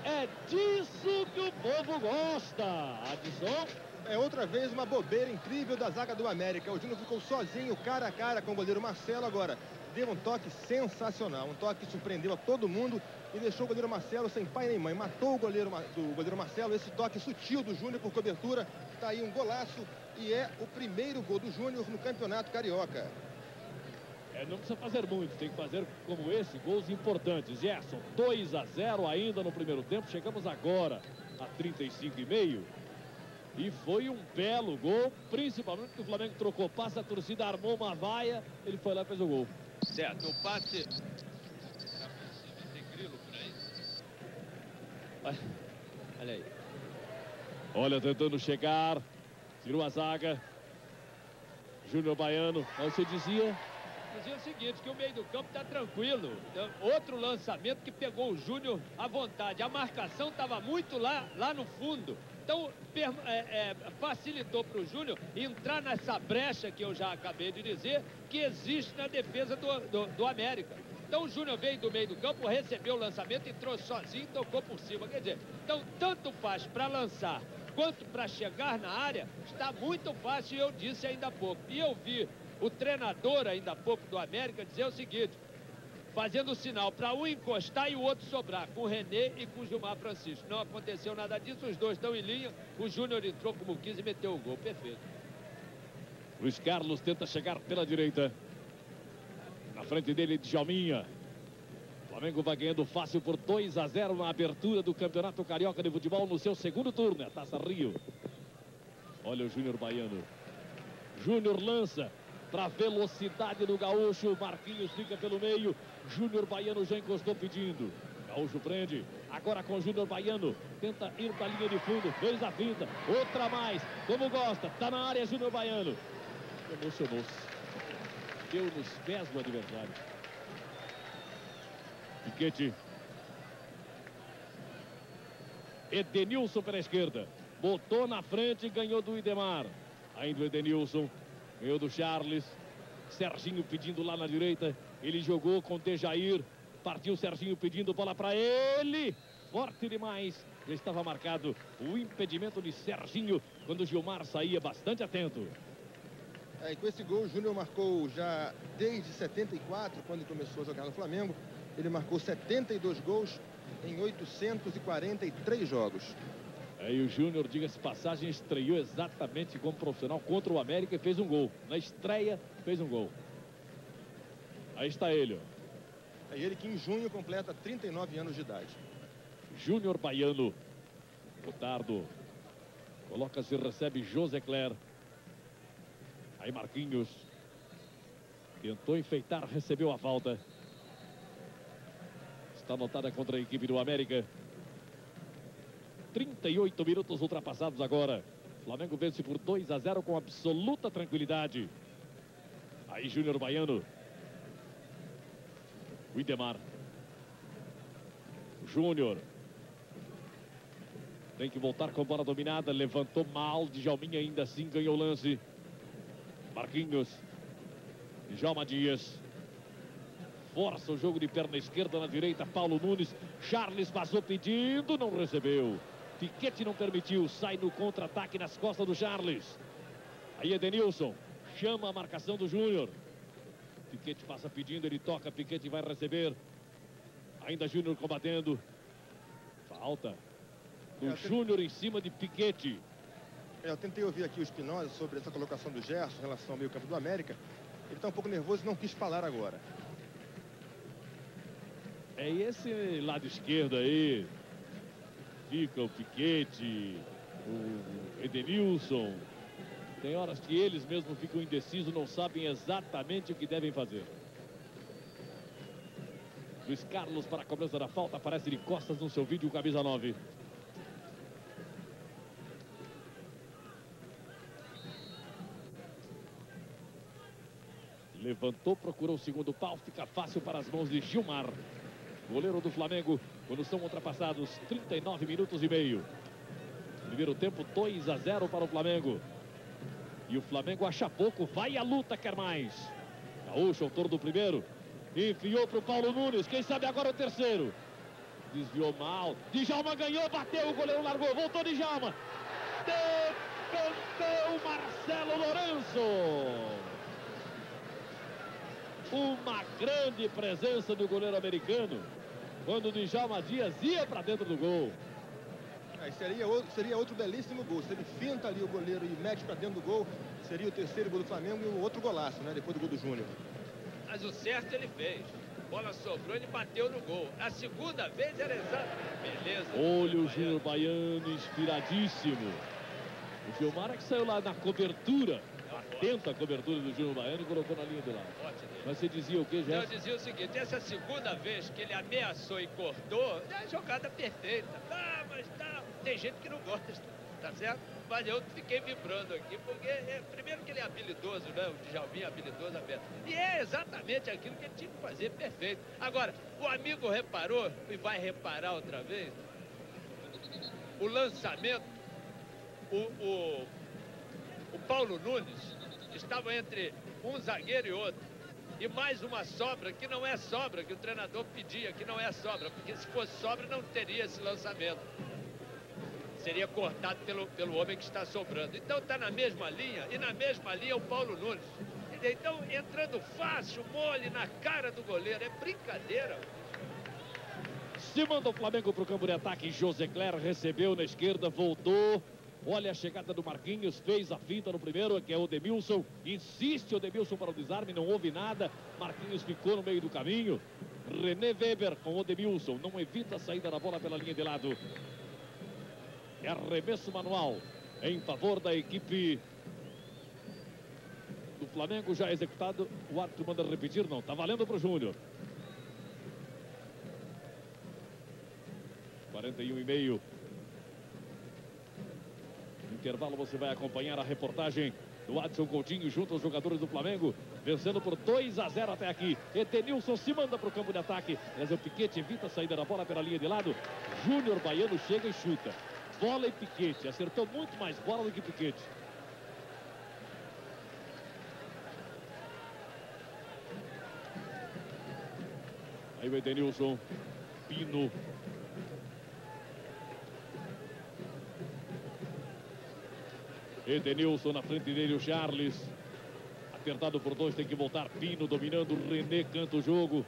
que o povo gosta. Adson. É outra vez uma bobeira incrível da zaga do América. O Júnior ficou sozinho, cara a cara com o goleiro Marcelo agora. Deu um toque sensacional, um toque que surpreendeu a todo mundo e deixou o goleiro Marcelo sem pai nem mãe. Matou o goleiro Marcelo, esse toque sutil do Júnior por cobertura. Tá aí um golaço e é o primeiro gol do Júnior no Campeonato Carioca. Não precisa fazer muito, tem que fazer como esse, gols importantes. Gerson, 2-0 ainda no primeiro tempo, chegamos agora a 35,5. E foi um belo gol, principalmente porque o Flamengo trocou passe, a torcida armou uma vaia, ele foi lá e fez o gol. Certo, o passe... Tem grilo por aí. Olha aí. Olha, tentando chegar, tirou a zaga. Júnior Baiano, você dizia... Dizia o seguinte, que o meio do campo está tranquilo. Outro lançamento que pegou o Júnior à vontade. A marcação estava muito lá no fundo. Então, facilitou para o Júnior entrar nessa brecha que eu já acabei de dizer, que existe na defesa do América. Então, o Júnior veio do meio do campo, recebeu o lançamento, entrou sozinho e tocou por cima. Quer dizer, então, tanto faz para lançar quanto para chegar na área, está muito fácil, eu disse ainda há pouco. E eu vi o treinador ainda há pouco do América dizer o seguinte, fazendo o sinal para um encostar e o outro sobrar, com o René e com o Gilmar Francisco. Não aconteceu nada disso, os dois estão em linha, o Júnior entrou como quis e meteu o gol, perfeito. Luiz Carlos tenta chegar pela direita. Na frente dele, Djalminha. O Flamengo vai ganhando fácil por 2-0 na abertura do Campeonato Carioca de Futebol no seu segundo turno, a Taça Rio. Olha o Júnior Baiano. Júnior lança para a velocidade do Gaúcho. Marquinhos fica pelo meio. Júnior Baiano já encostou pedindo. Gaúcho prende. Agora com o Júnior Baiano. Tenta ir para a linha de fundo. Fez a finta. Outra mais. Como gosta. Está na área Júnior Baiano. Emocionou-se. Deu nos pés do adversário. Piquete. Edenilson pela esquerda. Botou na frente e ganhou do Idemar. Ainda o Edenilson. Ganhou do Charles. Serginho pedindo lá na direita. Ele jogou com Dejair. Partiu Serginho pedindo bola para ele. Forte demais. Já estava marcado o impedimento de Serginho quando o Gilmar saía bastante atento. E com esse gol, o Júnior marcou já desde 74, quando começou a jogar no Flamengo. Ele marcou 72 gols em 843 jogos. E o Júnior, diga-se passagem, estreou exatamente como profissional contra o América e fez um gol. Na estreia, fez um gol. Aí está ele. É ele que em junho completa 39 anos de idade. Júnior Baiano. Gotardo. Coloca-se e recebe José Cler. Aí Marquinhos. Tentou enfeitar, recebeu a falta. Está anotada contra a equipe do América. 38 minutos ultrapassados agora. Flamengo vence por 2-0 com absoluta tranquilidade. Aí Júnior Baiano. O Idemar. Júnior. Tem que voltar com a bola dominada. Levantou mal. Djalminha ainda assim ganhou o lance. Marquinhos. Djalma Dias. Força o jogo de perna esquerda na direita. Paulo Nunes. Charles passou pedindo. Não recebeu. Piquete não permitiu. Sai no contra-ataque nas costas do Charles. Aí Edenilson. Chama a marcação do Júnior. Piquete passa pedindo. Ele toca. Piquete vai receber. Ainda Júnior combatendo. Falta. O Júnior em cima de Piquete. Eu tentei ouvir aqui o Espinosa sobre essa colocação do Gerson em relação ao meio-campo do América. Ele está um pouco nervoso e não quis falar agora. E esse lado esquerdo aí, fica o Piquete, o Edenilson. Tem horas que eles mesmos ficam indecisos, não sabem exatamente o que devem fazer. Luiz Carlos para a cobrança da falta, aparece de costas no seu vídeo, camisa 9. Levantou, procurou o segundo pau, fica fácil para as mãos de Gilmar. Goleiro do Flamengo, quando são ultrapassados 39 minutos e meio. Primeiro tempo, 2-0 para o Flamengo. E o Flamengo acha pouco, vai à luta, quer mais. Gaúcho, autor do primeiro. Enfiou para o Paulo Nunes. Quem sabe agora o terceiro. Desviou mal. Djalma ganhou, bateu, o goleiro largou. Voltou Djalma. Decantou Marcelo Lourenço. Uma grande presença do goleiro americano. Quando o Djalma Dias ia para dentro do gol. Aí seria outro belíssimo gol. Se ele finta ali o goleiro e mete para dentro do gol, seria o terceiro gol do Flamengo e o outro golaço, né? Depois do gol do Júnior. Mas o certo ele fez. A bola sobrou, ele bateu no gol. A segunda vez era exatamente. Beleza. Olha o Júnior Baiano inspiradíssimo. O Gilmar que saiu lá na cobertura. Atento à cobertura do Júnior Baiano e colocou na linha do lado. Mas você dizia o quê, Jéssica? Eu dizia o seguinte, essa segunda vez que ele ameaçou e cortou, é a jogada perfeita. Ah, mas tá, tem gente que não gosta, tá certo? Mas eu fiquei vibrando aqui, porque primeiro que ele é habilidoso, né? O Djalminha é habilidoso, aberto. E é exatamente aquilo que ele tinha que fazer, perfeito. Agora, o amigo reparou, e vai reparar outra vez, o lançamento, o Paulo Nunes estava entre um zagueiro e outro. E mais uma sobra, que não é sobra, que o treinador pedia, que não é sobra. Porque se fosse sobra, não teria esse lançamento. Seria cortado pelo homem que está sobrando. Então está na mesma linha, e na mesma linha o Paulo Nunes. Então, entrando fácil, mole na cara do goleiro. É brincadeira. Se manda o Flamengo para o campo de ataque. José Cler recebeu na esquerda, voltou. Olha a chegada do Marquinhos, fez a finta no primeiro, que é o Demilson. Insiste o Demilson para o desarme, não houve nada. Marquinhos ficou no meio do caminho. René Weber com o Demilson, não evita a saída da bola pela linha de lado. É arremesso manual em favor da equipe do Flamengo, já executado. O árbitro manda repetir, não, tá valendo para o Júnior. 41,5. Intervalo, você vai acompanhar a reportagem do Adson Coutinho junto aos jogadores do Flamengo, vencendo por 2-0 até aqui. Edenilson se manda para o campo de ataque, mas o Piquete evita a saída da bola pela linha de lado. Júnior Baiano chega e chuta. Bola e Piquete, acertou muito mais bola do que Piquete. Aí o Edenilson, Pino. Edenilson na frente dele, o Charles. Apertado por dois, tem que voltar. Pino dominando, René canta o jogo.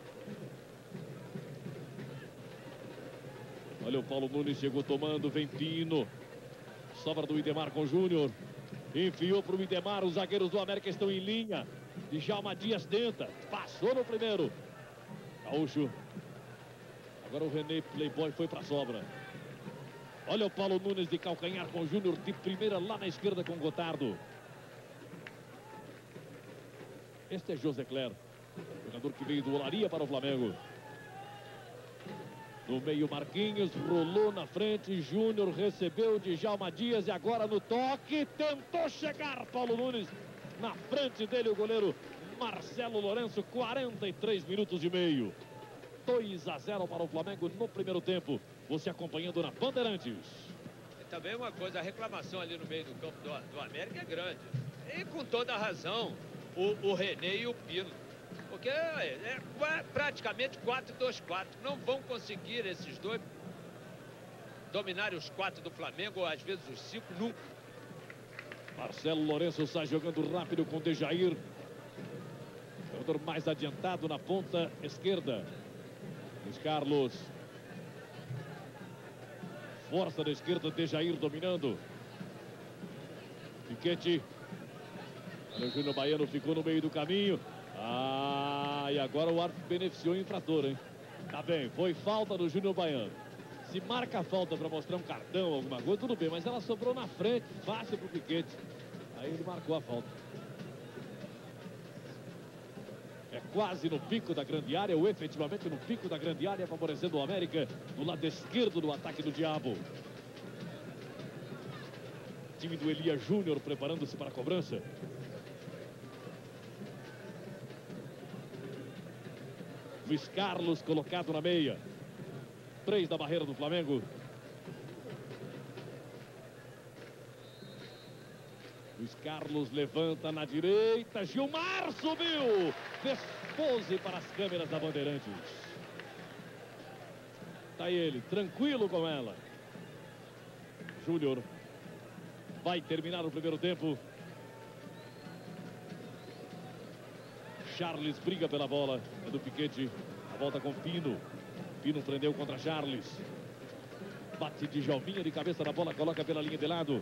Olha o Paulo Nunes, chegou tomando, vem Pino. Sobra do Idemar com o Júnior. Enfiou para o Idemar, os zagueiros do América estão em linha. Djalma Dias tenta, passou no primeiro. Gaúcho. Agora o René Playboy foi para a sobra. Olha o Paulo Nunes de calcanhar com o Júnior de primeira lá na esquerda com o Gotardo. Este é José Cler, jogador que veio do Olaria para o Flamengo. No meio Marquinhos, rolou na frente, Júnior recebeu de Djalma Dias e agora no toque, tentou chegar Paulo Nunes. Na frente dele o goleiro Marcelo Lourenço, 43 minutos e meio. 2-0 para o Flamengo no primeiro tempo. Você acompanhando na Bandeirantes. E também uma coisa, a reclamação ali no meio do campo do América é grande. E com toda a razão, o René e o Pino. Porque é praticamente 4-2-4. Não vão conseguir esses dois dominarem os 4 do Flamengo, ou às vezes os 5, nunca. Marcelo Lourenço sai jogando rápido com o Dejair. Jogador mais adiantado na ponta esquerda. Luiz Carlos. Força da esquerda, Dejair dominando. Piquete. O Júnior Baiano ficou no meio do caminho. E agora o árbitro beneficiou o infrator, hein? Tá bem, foi falta do Júnior Baiano. Se marca a falta para mostrar um cartão, alguma coisa, tudo bem. Mas ela sobrou na frente, fácil pro Piquete. Aí ele marcou a falta. É quase no pico da grande área, ou efetivamente no pico da grande área, favorecendo o América no lado esquerdo do ataque do Diabo. Time do Elias Júnior preparando-se para a cobrança. Luiz Carlos colocado na meia. 3 da barreira do Flamengo. Luiz Carlos levanta na direita. Gilmar subiu. Fez pose para as câmeras da Bandeirantes. Tá ele, tranquilo com ela. Júnior vai terminar o primeiro tempo. Charles briga pela bola. É do Piquete. A volta com Pino. Pino prendeu contra Charles. Bate de Djalminha de cabeça na bola. Coloca pela linha de lado.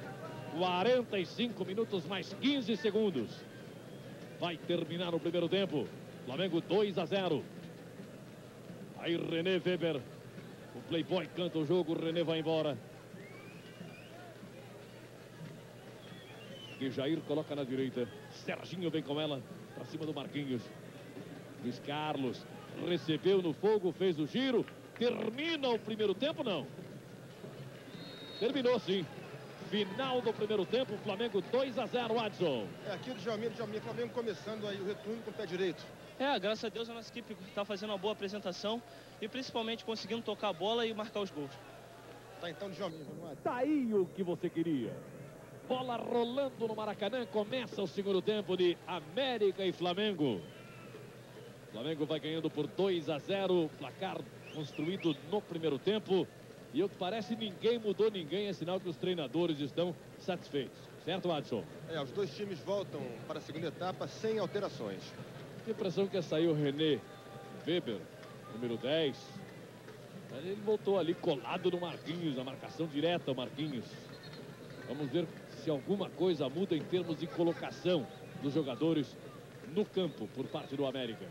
45 minutos mais 15 segundos. Vai terminar o primeiro tempo. Flamengo 2-0. Aí René Weber. O Playboy canta o jogo. René vai embora. Dejair coloca na direita. Serginho vem com ela. Pra cima do Marquinhos. Luiz Carlos recebeu no fogo, fez o giro. Termina o primeiro tempo, não? Terminou sim. Final do primeiro tempo, Flamengo 2-0, Adson. Aqui o Djalminha, Flamengo começando aí o retorno com o pé direito. Graças a Deus a nossa equipe está fazendo uma boa apresentação e principalmente conseguindo tocar a bola e marcar os gols. Tá então, Djalminha, vamos lá. Tá aí o que você queria. Bola rolando no Maracanã, começa o segundo tempo de América e Flamengo. Flamengo vai ganhando por 2-0, placar construído no primeiro tempo. E o que parece, ninguém mudou ninguém, é sinal que os treinadores estão satisfeitos. Certo, Adson? Os dois times voltam para a segunda etapa sem alterações. A impressão que saiu o René Weber, número 10. Ele voltou ali colado no Marquinhos, a marcação direta ao Marquinhos. Vamos ver se alguma coisa muda em termos de colocação dos jogadores no campo por parte do América.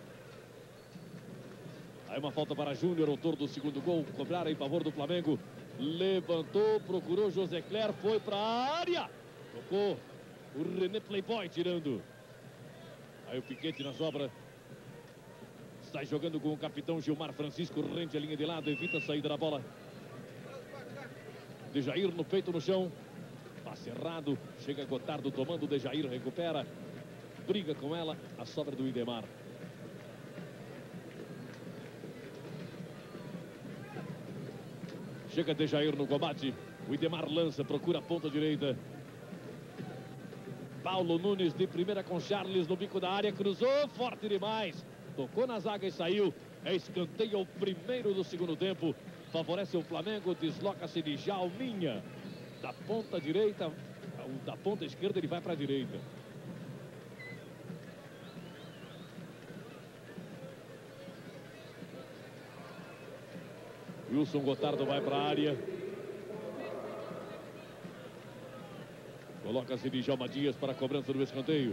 Aí uma falta para Júnior, autor do segundo gol, cobrar em favor do Flamengo. Levantou, procurou José Cler, foi para a área. Tocou o René Playboy tirando. Aí o Piquete na sobra. Está jogando com o capitão Gilmar Francisco, rende a linha de lado, evita a saída da bola. Dejair no peito, no chão. Passe errado, chega Gotardo tomando, Dejair recupera. Briga com ela, a sobra do Idemar. Chega Dejair no combate. O Idemar lança, procura a ponta direita. Paulo Nunes de primeira com Charles no bico da área. Cruzou, forte demais. Tocou na zaga e saiu. É escanteio o primeiro do segundo tempo. Favorece o Flamengo, desloca-se de Djalminha. Da ponta direita, da ponta esquerda ele vai para a direita. Wilson Gotardo vai para a área. Coloca-se de Djalma Dias para a cobrança do escanteio.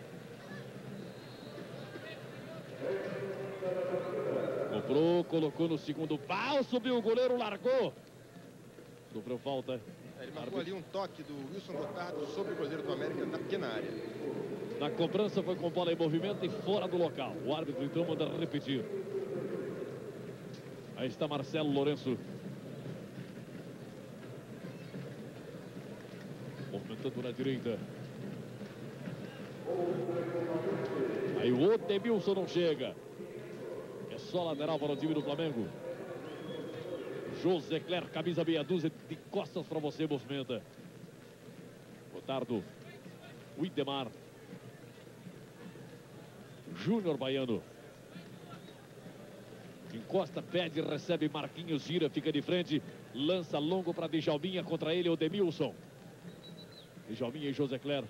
Cobrou, colocou no segundo pau, subiu o goleiro, largou. Sofreu falta. Ele marcou ali um toque do Wilson Gotardo sobre o goleiro do América na pequena área. Na cobrança foi com bola em movimento e fora do local. O árbitro então manda repetir. Aí está Marcelo Lourenço. Movimentando na direita. Aí o Odemilson não chega. É só lateral para o time do Flamengo. José Cler, camisa meia dúzia, de costas para você, movimenta. Gotardo. Idemar. Júnior Baiano. Encosta, pede, recebe Marquinhos, gira, fica de frente. Lança longo para Djalminha, contra ele, Odemilson. Djalminha e José Cler.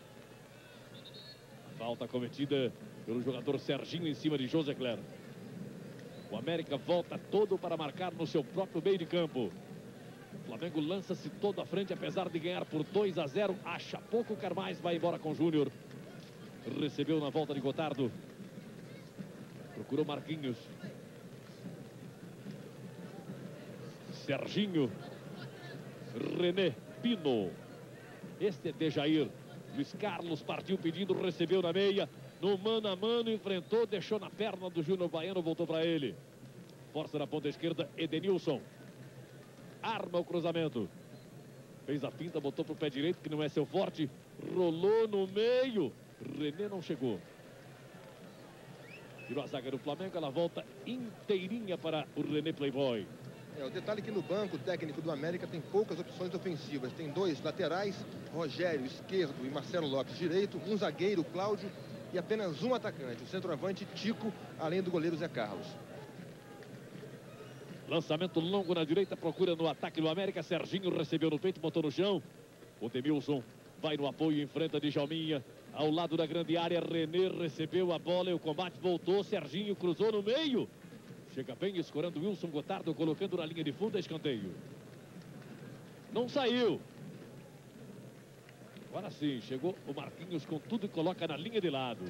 A falta cometida pelo jogador Serginho em cima de José Cler. O América volta todo para marcar no seu próprio meio de campo. O Flamengo lança-se todo à frente, apesar de ganhar por 2-0. Acha pouco, quer mais, vai embora com Júnior. Recebeu na volta de Gotardo. Procurou Marquinhos. Serginho. René Pino. Este é Dejair. Luiz Carlos partiu pedindo, recebeu na meia. No mano a mano, enfrentou, deixou na perna do Júnior Baiano, voltou para ele. Força na ponta esquerda, Edenilson. Arma o cruzamento. Fez a finta, botou para o pé direito, que não é seu forte. Rolou no meio. René não chegou. Tirou a zaga do Flamengo, ela volta inteirinha para o René Playboy. O detalhe é que no banco o técnico do América tem poucas opções ofensivas. Tem 2 laterais, Rogério, esquerdo, e Marcelo Lopes, direito. Um zagueiro, Cláudio, e apenas um atacante, o centroavante Tico, além do goleiro Zé Carlos. Lançamento longo na direita, procura no ataque do América. Serginho recebeu no peito, botou no chão. O Demilson vai no apoio, enfrenta Djalminha. Ao lado da grande área, René recebeu a bola e o combate voltou. Serginho cruzou no meio. Chega bem escorando Wilson Gotardo, colocando na linha de fundo, escanteio. Não saiu. Agora sim, chegou o Marquinhos com tudo e coloca na linha de lado.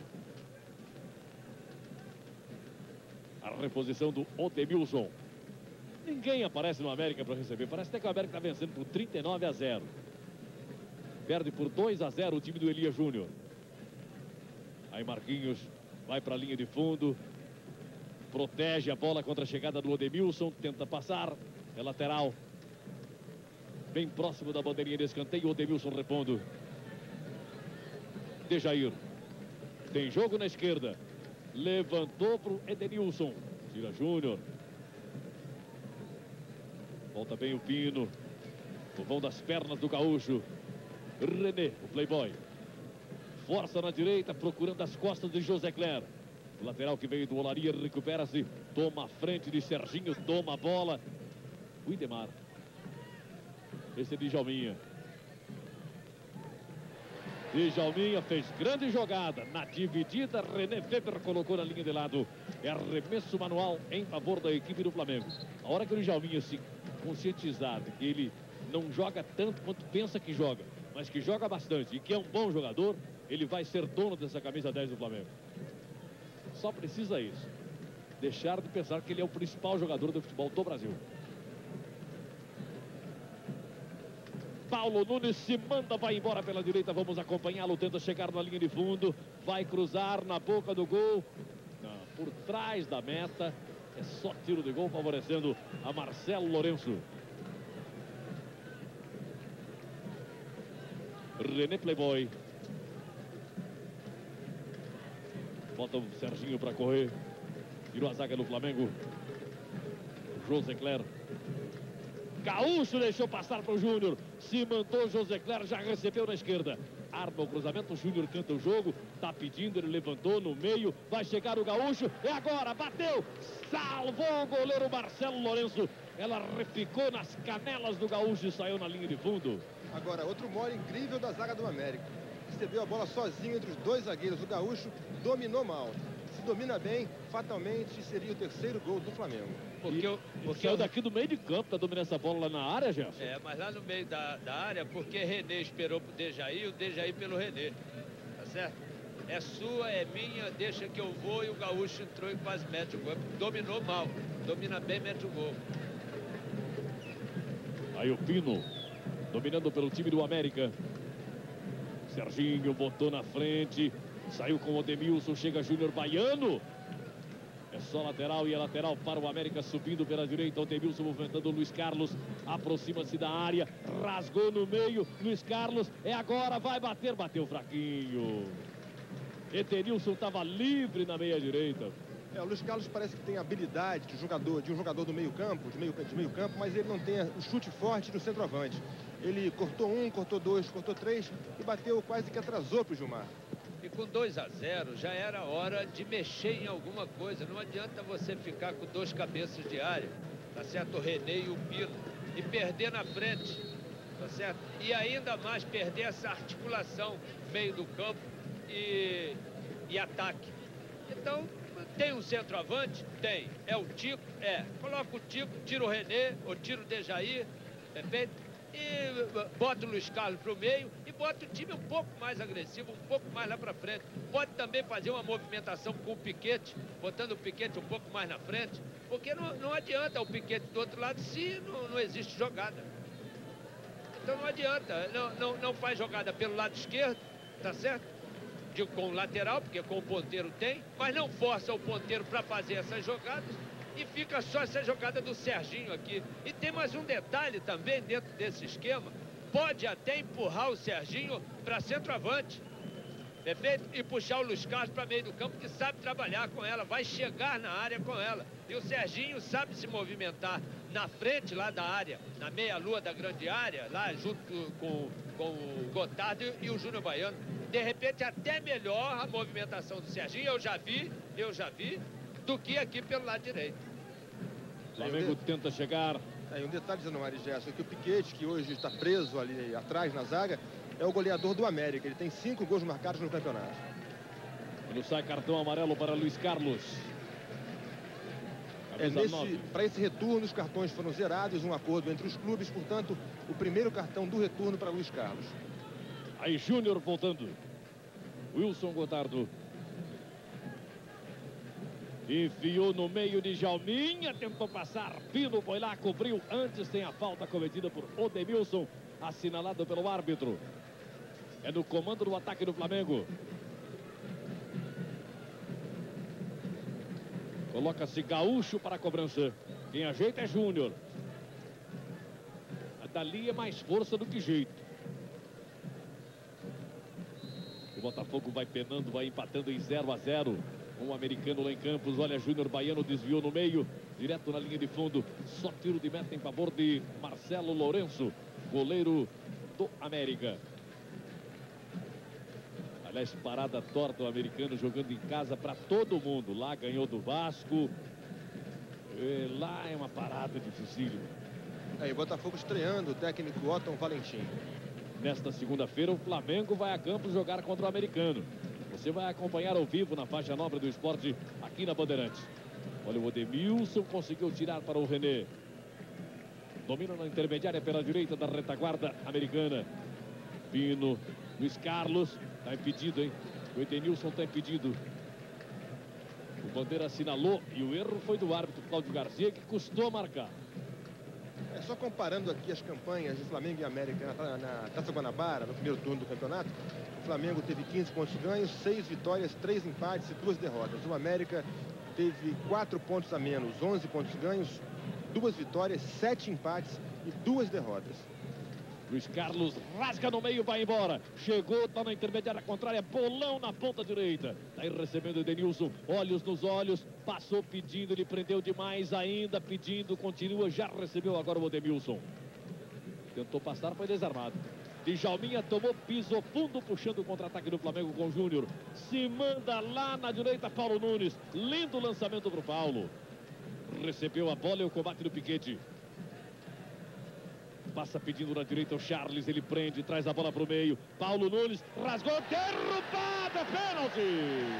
A reposição do Odemilson. Ninguém aparece no América para receber. Parece até que o América está vencendo por 39-0. Perde por 2-0 o time do Elias Júnior. Aí Marquinhos vai para a linha de fundo. Protege a bola contra a chegada do Odemilson. Tenta passar. É lateral. Bem próximo da bandeirinha de escanteio. O Odemilson repondo. Dejair. Tem jogo na esquerda. Levantou para o Edenilson. Tira Júnior. Volta bem o Pino. O vão das pernas do gaúcho. René, o playboy. Força na direita, procurando as costas de José Cler. O lateral que veio do Olaria recupera-se. Toma a frente de Serginho, toma a bola. O Idemar. Esse é Djalminha. Djalminha fez grande jogada. Na dividida, René Weber colocou na linha de lado. É arremesso manual em favor da equipe do Flamengo. A hora que o Djalminha se conscientizar de que ele não joga tanto quanto pensa que joga, mas que joga bastante e que é um bom jogador, ele vai ser dono dessa camisa 10 do Flamengo. Só precisa isso. Deixar de pensar que ele é o principal jogador do futebol do Brasil. Paulo Nunes se manda, vai embora pela direita. Vamos acompanhá-lo, tenta chegar na linha de fundo. Vai cruzar na boca do gol. Não, por trás da meta. É só tiro de gol, favorecendo a Marcelo Lourenço. René Playboy. Bota o Serginho para correr. Tirou a zaga do Flamengo. José Cler. Gaúcho deixou passar para o Júnior. Se mandou José Cler, já recebeu na esquerda. Arma o cruzamento, o Júnior canta o jogo. Tá pedindo, ele levantou no meio. Vai chegar o Gaúcho. É agora, bateu. Salvou o goleiro Marcelo Lourenço. Ela reficou nas canelas do Gaúcho e saiu na linha de fundo. Agora, outro mole incrível da zaga do América. Recebeu a bola sozinho entre os 2 zagueiros. O Gaúcho dominou mal. Se domina bem, fatalmente seria o 3º gol do Flamengo. Porque saiu daqui do meio de campo, tá dominando essa bola lá na área, Jefferson. É, mas lá no meio da área, porque René esperou pro Dejair, o Dejair pelo René. Tá certo? É sua, é minha, deixa que eu vou, e o Gaúcho entrou e quase mete o gol. Dominou mal. Domina bem, mete o gol. Aí o Pino, dominando pelo time do América. Serginho botou na frente. Saiu com o Odemilson, chega Júnior Baiano. É só lateral e é lateral para o América, subindo pela direita. O Odemilson movimentando o Luiz Carlos. Aproxima-se da área, rasgou no meio. Luiz Carlos, é agora, vai bater. Bateu fraquinho. Edenilson estava livre na meia direita. O Luiz Carlos parece que tem habilidade de um jogador do meio campo, de meio campo, mas ele não tem o chute forte do centroavante. Ele cortou 1, cortou 2, cortou 3 e bateu, quase que atrasou para o Gilmar. E com 2-0 já era hora de mexer em alguma coisa. Não adianta você ficar com 2 cabeças de área, tá certo? O René e o Pino, e perder na frente, tá certo? E ainda mais perder essa articulação meio do campo e ataque. Então, tem um centroavante? Tem. É o Tico? É. Coloca o Tico, tira o René, ou tira o Dejair, perfeito? E bota o Luiz Carlos para o meio e bota o time um pouco mais agressivo, um pouco mais lá para frente. Pode também fazer uma movimentação com o Piquete, botando o Piquete um pouco mais na frente, porque não adianta o Piquete do outro lado se não existe jogada. Então não adianta, não faz jogada pelo lado esquerdo, tá certo? Com o lateral, porque com o ponteiro tem, mas não força o ponteiro para fazer essas jogadas. E fica só essa jogada do Serginho aqui. E tem mais um detalhe também dentro desse esquema. Pode até empurrar o Serginho para centroavante. Perfeito? E puxar o Luiz Carlos para meio do campo, que sabe trabalhar com ela. Vai chegar na área com ela. E o Serginho sabe se movimentar na frente lá da área, na meia-lua da grande área, lá junto com o Gotardo e o Júnior Baiano. De repente, até melhor a movimentação do Serginho, eu já vi, do que aqui pelo lado direito. O Flamengo tenta chegar. Um detalhe, Zé Neumar e Gerson, que o Piquete, que hoje está preso ali atrás na zaga, é o goleador do América. Ele tem 5 gols marcados no campeonato. Quando sai cartão amarelo para Luiz Carlos. Para esse retorno, os cartões foram zerados, um acordo entre os clubes, portanto, o primeiro cartão do retorno para Luiz Carlos. Aí Júnior voltando. Wilson Gotardo. Enfiou no meio de Jalminha, tentou passar. Pino foi lá, cobriu. Antes tem a falta cometida por Odemilson, assinalado pelo árbitro. É no comando do ataque do Flamengo. Coloca-se Gaúcho para a cobrança. Quem ajeita é Júnior. Dali é mais força do que jeito. O Botafogo vai penando, vai empatando em 0-0. Um americano lá em Campos. Olha, Júnior Baiano desviou no meio, direto na linha de fundo. Só tiro de meta em favor de Marcelo Lourenço, goleiro do América. Aliás, parada torta, o americano jogando em casa para todo mundo. Lá ganhou do Vasco. Lá é uma parada dificílima. Aí, Botafogo estreando o técnico Otton Valentim. Nesta segunda-feira, o Flamengo vai a Campos jogar contra o americano. Você vai acompanhar ao vivo na faixa nobre do esporte aqui na Bandeirantes. Olha, o Odemilson conseguiu tirar para o René. Domina na intermediária pela direita da retaguarda americana. Pino, Luiz Carlos. Está impedido, hein? O Edenilson está impedido. O Bandeira assinalou e o erro foi do árbitro Cláudio Garcia, que custou marcar. Só comparando aqui as campanhas de Flamengo e América na Taça Guanabara, no primeiro turno do campeonato, o Flamengo teve 15 pontos ganhos, 6 vitórias, 3 empates e 2 derrotas. O América teve 4 pontos a menos, 11 pontos ganhos, 2 vitórias, 7 empates e 2 derrotas. Luiz Carlos rasga no meio, vai embora. Chegou, está na intermediária contrária, bolão na ponta direita. Está aí recebendo o Edenilson, olhos nos olhos, passou pedindo, ele prendeu demais ainda, pedindo, continua, já recebeu agora o Odemilson. Tentou passar, foi desarmado. Djalminha tomou, pisou fundo, puxando o contra-ataque do Flamengo com o Júnior. Se manda lá na direita, Paulo Nunes. Lindo lançamento para o Paulo. Recebeu a bola e o combate do Piquete. Passa pedindo na direita o Charles, ele prende, traz a bola para o meio. Paulo Nunes rasgou, derrubada, pênalti!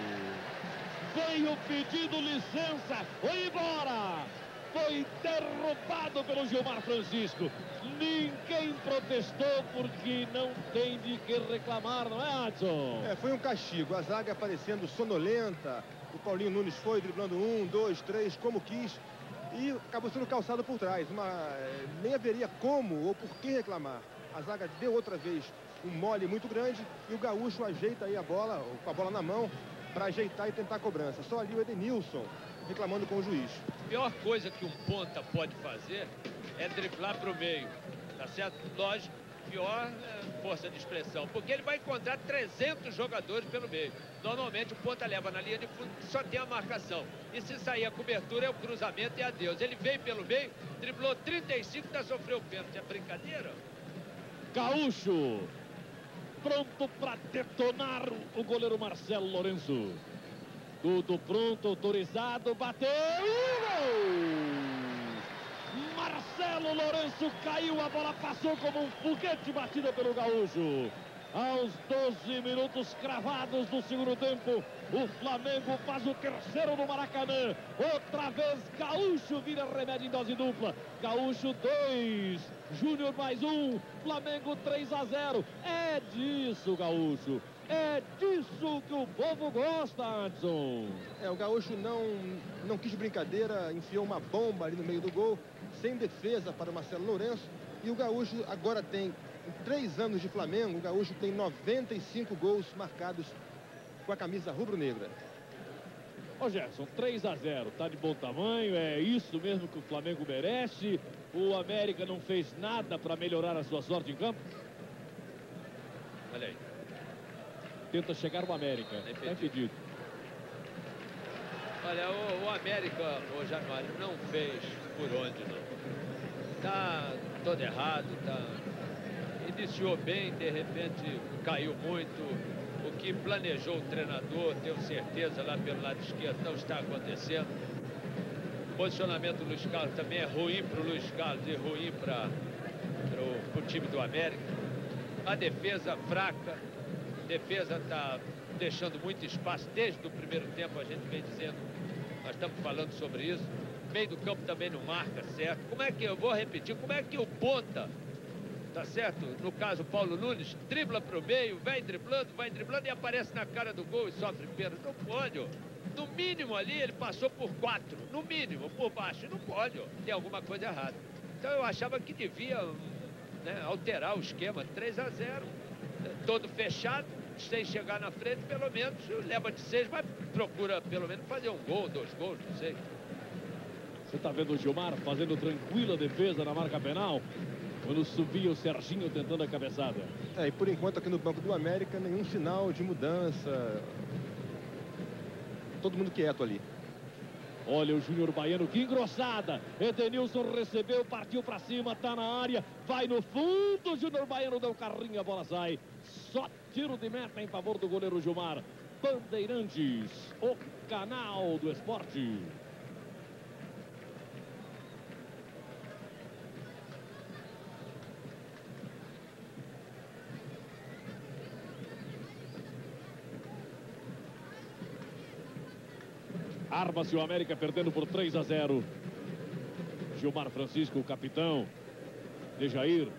Veio pedindo licença, foi embora! Foi derrubado pelo Gilmar Francisco. Ninguém protestou porque não tem de que reclamar, não é, Adson? Foi um castigo, a zaga aparecendo sonolenta. O Paulinho Nunes foi driblando 1, 2, 3, como quis. E acabou sendo calçado por trás. Nem haveria como ou por que reclamar. A zaga deu outra vez um mole muito grande e o Gaúcho ajeita aí a bola, com a bola na mão, para ajeitar e tentar a cobrança. Só ali o Edenilson reclamando com o juiz. A pior coisa que um ponta pode fazer é driblar para o meio. Tá certo? Lógico, pior força de expressão, porque ele vai encontrar 300 jogadores pelo meio. Normalmente o ponta leva na linha de fundo, só tem a marcação. E se sair a cobertura é o cruzamento e adeus. Ele veio pelo meio, driblou 35, ainda sofreu o pênalti. É brincadeira? Gaúcho, pronto para detonar o goleiro Marcelo Lourenço. Tudo pronto, autorizado, bateu e gol! Marcelo Lourenço caiu, a bola passou como um foguete batida pelo Gaúcho. Aos 12 minutos cravados do segundo tempo, o Flamengo faz o terceiro no Maracanã. Outra vez, Gaúcho vira remédio em dose dupla. Gaúcho 2, Júnior mais 1, Flamengo 3-0. É disso, Gaúcho. É disso que o povo gosta, Adson. O Gaúcho não quis brincadeira, enfiou uma bomba ali no meio do gol, sem defesa para o Marcelo Lourenço. E o Gaúcho agora tem, em 3 anos de Flamengo, o Gaúcho tem 95 gols marcados com a camisa rubro-negra. Ô Gerson, 3-0, tá de bom tamanho, é isso mesmo que o Flamengo merece. O América não fez nada para melhorar a sua sorte em campo. Olha aí. Tenta chegar o América, está impedido. Olha, o América, o Januário, não fez por onde, não. Tá todo errado, tá... Iniciou bem, de repente caiu muito. O que planejou o treinador, tenho certeza, lá pelo lado esquerdo, não está acontecendo. O posicionamento do Luiz Carlos também é ruim para o Luiz Carlos e ruim para o time do América. A defesa fraca, a defesa está deixando muito espaço desde o primeiro tempo, a gente vem dizendo, nós estamos falando sobre isso. Meio do campo também não marca certo. Como é que, eu vou repetir, como é que o ponta, tá certo? No caso, Paulo Nunes, dribla para o meio, vai driblando e aparece na cara do gol e sofre perda. Não pode, ó. No mínimo ali ele passou por 4, no mínimo, por baixo. Não pode, ó. Tem alguma coisa errada. Então eu achava que devia, né, alterar o esquema, 3-0, todo fechado, sem chegar na frente, pelo menos leva de 6, mas procura pelo menos fazer um gol, 2 gols, não sei. Você está vendo o Gilmar fazendo tranquila defesa na marca penal? Quando subia o Serginho tentando a cabeçada. E por enquanto aqui no banco do América, nenhum sinal de mudança. Todo mundo quieto ali. Olha o Júnior Baiano, que engrossada. Edenilson recebeu, partiu para cima, tá na área, vai no fundo. Júnior Baiano deu carrinho, a bola sai. Só tiro de meta em favor do goleiro Gilmar. Bandeirantes, o canal do esporte. Arma-se o América perdendo por 3-0. Gilmar Francisco, o capitão. Dejair.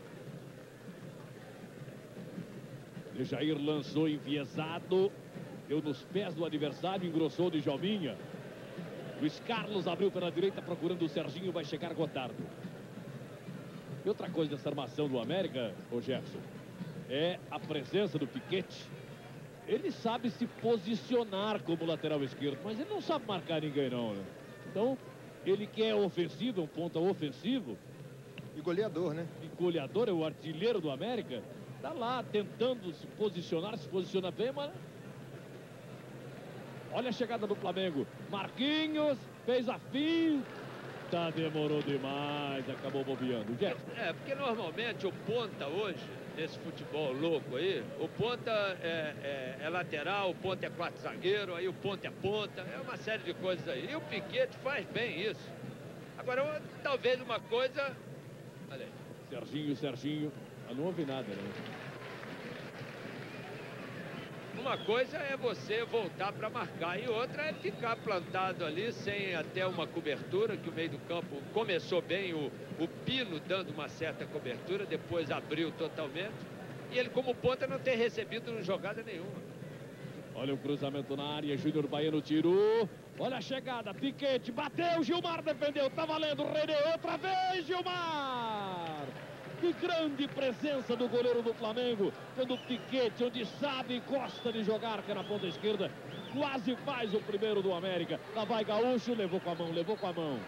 Dejair lançou enviesado. Deu nos pés do adversário, engrossou de Djalminha. Luiz Carlos abriu pela direita procurando o Serginho, vai chegar Gotardo. E outra coisa dessa armação do América, ô Jefferson, é a presença do Piquete. Ele sabe se posicionar como lateral esquerdo, mas ele não sabe marcar ninguém não, né? Então, ele que é ofensivo, é um ponta ofensivo. E goleador, né? E goleador, é o artilheiro do América. Tá lá tentando se posicionar, se posiciona bem, mas... Olha a chegada do Flamengo. Marquinhos fez a finta, demorou demais, acabou bobeando. Porque normalmente o ponta hoje, nesse futebol louco aí, o ponta é lateral, o ponta é 4 zagueiro, aí o ponta é ponta, é uma série de coisas aí. E o Piquete faz bem isso. Agora, talvez uma coisa... Olha aí. Serginho, não houve nada, né? Uma coisa é você voltar para marcar e outra é ficar plantado ali sem até uma cobertura, que o meio do campo começou bem, o Pino dando uma certa cobertura, depois abriu totalmente. E ele, como ponta, não tem recebido jogada nenhuma. Olha o cruzamento na área, Júnior Baiano tirou. Olha a chegada, Piquete, bateu, Gilmar defendeu, tá valendo, René, outra vez, Gilmar! Que grande presença do goleiro do Flamengo, quando o Piquete, onde sabe e gosta de jogar, que é na ponta esquerda, quase faz o primeiro do América. Lá vai Gaúcho, levou com a mão.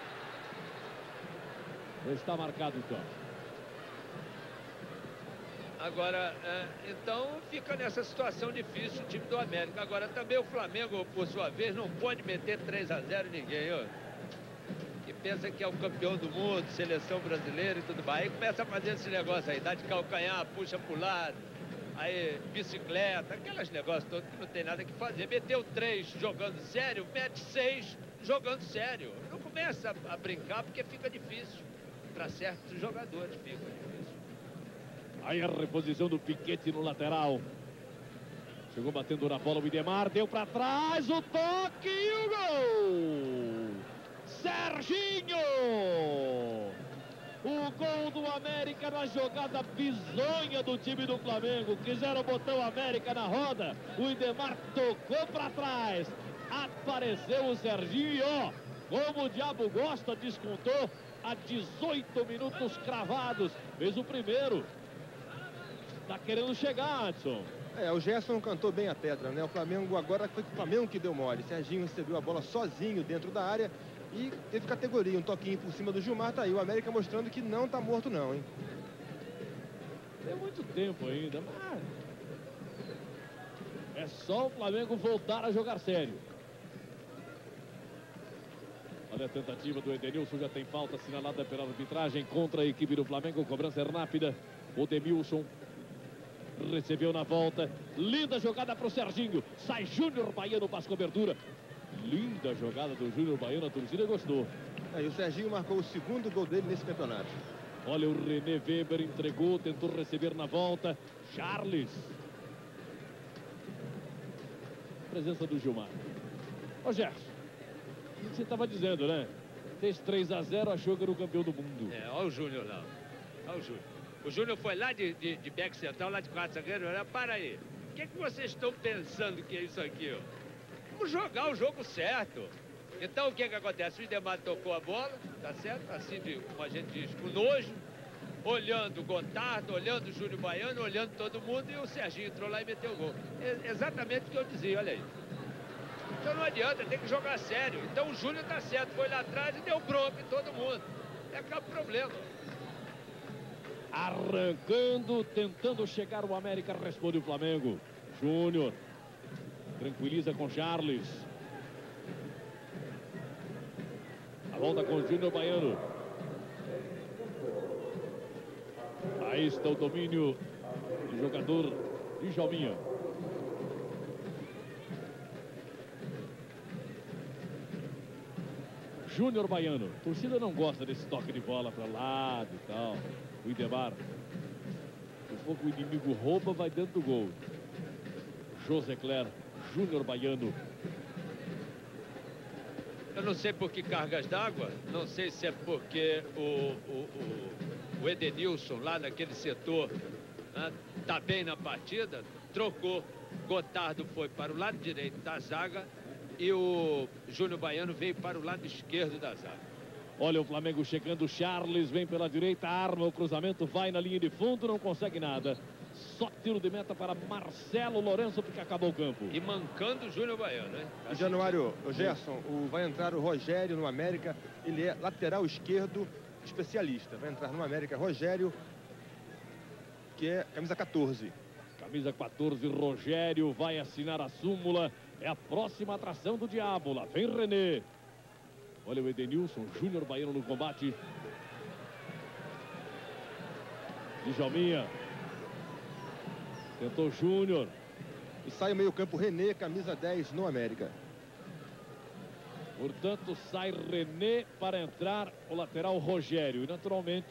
Está marcado então. Agora, então fica nessa situação difícil o time do América. Agora também o Flamengo, por sua vez, não pode meter 3-0 em ninguém, ó. Que pensa que é o campeão do mundo, seleção brasileira e tudo mais. Aí começa a fazer esse negócio aí, dá de calcanhar, puxa pro lado, aí bicicleta, aqueles negócios todos que não tem nada que fazer. Meteu 3 jogando sério, mete 6 jogando sério. Não começa a brincar porque fica difícil. Para certos jogadores fica difícil. Aí a reposição do Piquete no lateral. Chegou batendo na bola o Idemar, deu para trás, o toque e o gol! Serginho! O gol do América na jogada bizonha do time do Flamengo. Quiseram botar o América na roda. O Idemar tocou para trás. Apareceu o Serginho e, ó, como o diabo gosta, descontou a 18 minutos cravados. Fez o primeiro. Tá querendo chegar, Adson. O Gerson cantou bem a pedra, né? O Flamengo agora foi o Flamengo que deu mole. Serginho recebeu a bola sozinho dentro da área e teve categoria, um toquinho por cima do Gilmar. Tá aí o América mostrando que não tá morto não, hein? Tem muito tempo ainda, mas é só o Flamengo voltar a jogar sério. Olha a tentativa do Edenilson, já tem falta assinalada pela arbitragem contra a equipe do Flamengo. Cobrança rápida. O Demilson recebeu na volta. Linda jogada para o Serginho. Sai Júnior Baiano, faz cobertura. Linda jogada do Júnior Baiano, a torcida gostou. E o Serginho marcou o segundo gol dele nesse campeonato. Olha o René Weber, entregou, tentou receber na volta. Charles. Presença do Gilmar. Ô Gerson, o que você estava dizendo, né? Fez 3 a 0, achou que era o campeão do mundo. Olha o Júnior lá. Olha o Júnior. O Júnior foi lá de back central, lá de 4 zagueiros. Olha, para aí. O que vocês estão pensando que é isso aqui, ó? Vamos jogar o jogo certo. Então, o que acontece? O Idemar tocou a bola, tá certo? Assim, como a gente diz, com nojo. Olhando o Gotardo, olhando o Júnior Baiano, olhando todo mundo. E o Serginho entrou lá e meteu o gol. É exatamente o que eu dizia, olha aí. Então não adianta, tem que jogar sério. Então o Júnior tá certo, foi lá atrás e deu bronca em todo mundo. É que é o problema. Arrancando, tentando chegar o América, responde o Flamengo. Júnior tranquiliza com Charles. A volta com o Júnior Baiano. Aí está o domínio do jogador Djalminha. Júnior Baiano. A torcida não gosta desse toque de bola para lado e tal. O Idemar. Se for que o inimigo rouba, vai dentro do gol. José Cler, Júnior Baiano. Eu não sei por que cargas d'água, não sei se é porque o Edenilson lá naquele setor tá bem na partida, trocou. Gotardo foi para o lado direito da zaga e o Júnior Baiano veio para o lado esquerdo da zaga. Olha o Flamengo chegando, Charles vem pela direita, arma o cruzamento, vai na linha de fundo, não consegue nada. Só tiro de meta para Marcelo Lourenço, porque acabou o campo. E mancando o Júnior Baiano, hein? Em Januário, o Gerson, vai entrar o Rogério no América, ele é lateral esquerdo especialista. Vai entrar no América Rogério, que é camisa 14. Camisa 14, Rogério vai assinar a súmula. É a próxima atração do Diabo. Lá vem René. Olha o Edenilson, Júnior Baiano no combate. Djalminha. Tentou Júnior. E sai o meio-campo René, camisa 10 no América. Portanto, sai René para entrar o lateral Rogério. E naturalmente...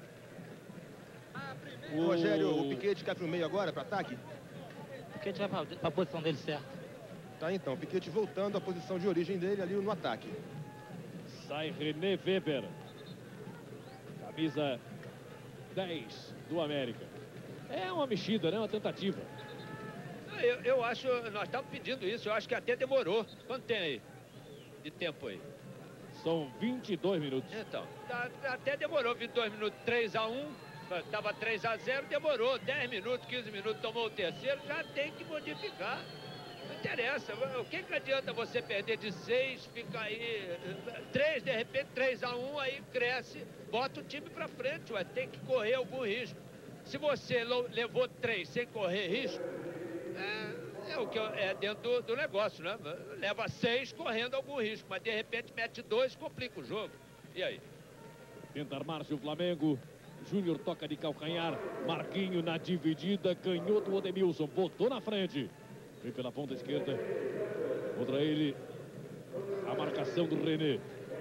O Rogério, o Piquete cai para o meio agora, para ataque? O Piquete vai para a posição dele certo. Tá, então, o Piquete voltando à posição de origem dele ali no ataque. Sai René Weber. Camisa 10 do América. É uma mexida, né? Uma tentativa. Eu acho, nós estamos pedindo isso, eu acho que até demorou. Quanto tem aí de tempo aí? São 22 minutos. Então, até demorou, 22 minutos, 3 a 1. Estava 3 a 0, demorou 10 minutos, 15 minutos, tomou o terceiro, já tem que modificar. Não interessa, o que adianta você perder de 6, ficar aí 3, de repente 3 a 1, aí cresce, bota o time pra frente, ué, tem que correr algum risco. Se você levou 3 sem correr risco, é o que é dentro do negócio, né? Leva 6 correndo algum risco, mas de repente mete 2, complica o jogo. E aí? Tenta armar-se o Flamengo. Júnior toca de calcanhar. Marquinho na dividida. Canhoto, o Odemilson botou na frente. Vem pela ponta esquerda. Contra ele, a marcação do René.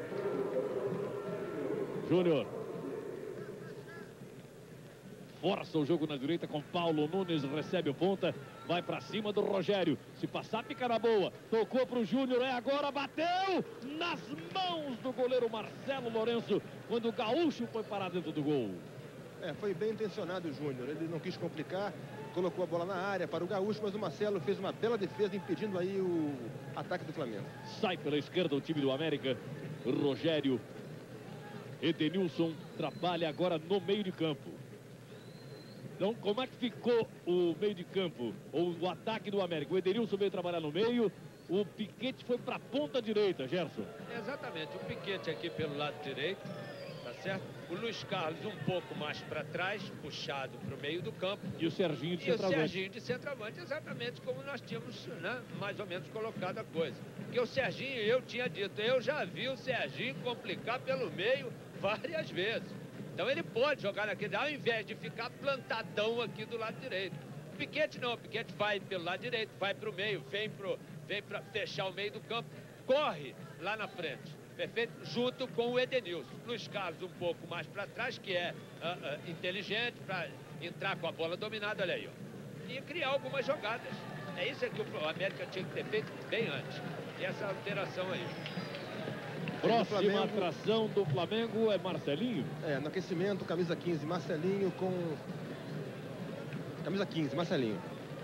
Júnior. Força o jogo na direita com Paulo Nunes. Recebe o ponta. Vai para cima do Rogério. Se passar, fica na boa. Tocou para o Júnior. É agora. Bateu nas mãos do goleiro Marcelo Lourenço. Quando o Gaúcho foi parar dentro do gol. Foi bem intencionado o Júnior. Ele não quis complicar. Colocou a bola na área para o Gaúcho. Mas o Marcelo fez uma bela defesa, impedindo aí o ataque do Flamengo. Sai pela esquerda o time do América. Rogério. Edenilson trabalha agora no meio de campo. Então, como é que ficou o meio de campo, ou o ataque do América? O Edenilson veio trabalhar no meio, o Piquete foi para a ponta direita, Gerson. Exatamente, o Piquete aqui pelo lado direito, tá certo? o Luiz Carlos um pouco mais para trás, puxado para o meio do campo. E o Serginho de E o centroavante. Serginho de centroavante, exatamente como nós tínhamos, né, mais ou menos colocado a coisa. Porque o Serginho, eu tinha dito, eu já vi o Serginho complicar pelo meio várias vezes. Então ele pode jogar naquele, ao invés de ficar plantadão aqui do lado direito. O Piquete não, o Piquete vai pelo lado direito, vai para o meio, vem para fechar o meio do campo, corre lá na frente. Perfeito? Junto com o Edenilson. Luiz Carlos um pouco mais para trás, que é inteligente para entrar com a bola dominada, olha aí, ó. E criar algumas jogadas. É isso que o América tinha que ter feito bem antes. E essa alteração aí. Próxima atração do Flamengo é Marcelinho. No aquecimento, camisa 15, Marcelinho com... Camisa 15, Marcelinho.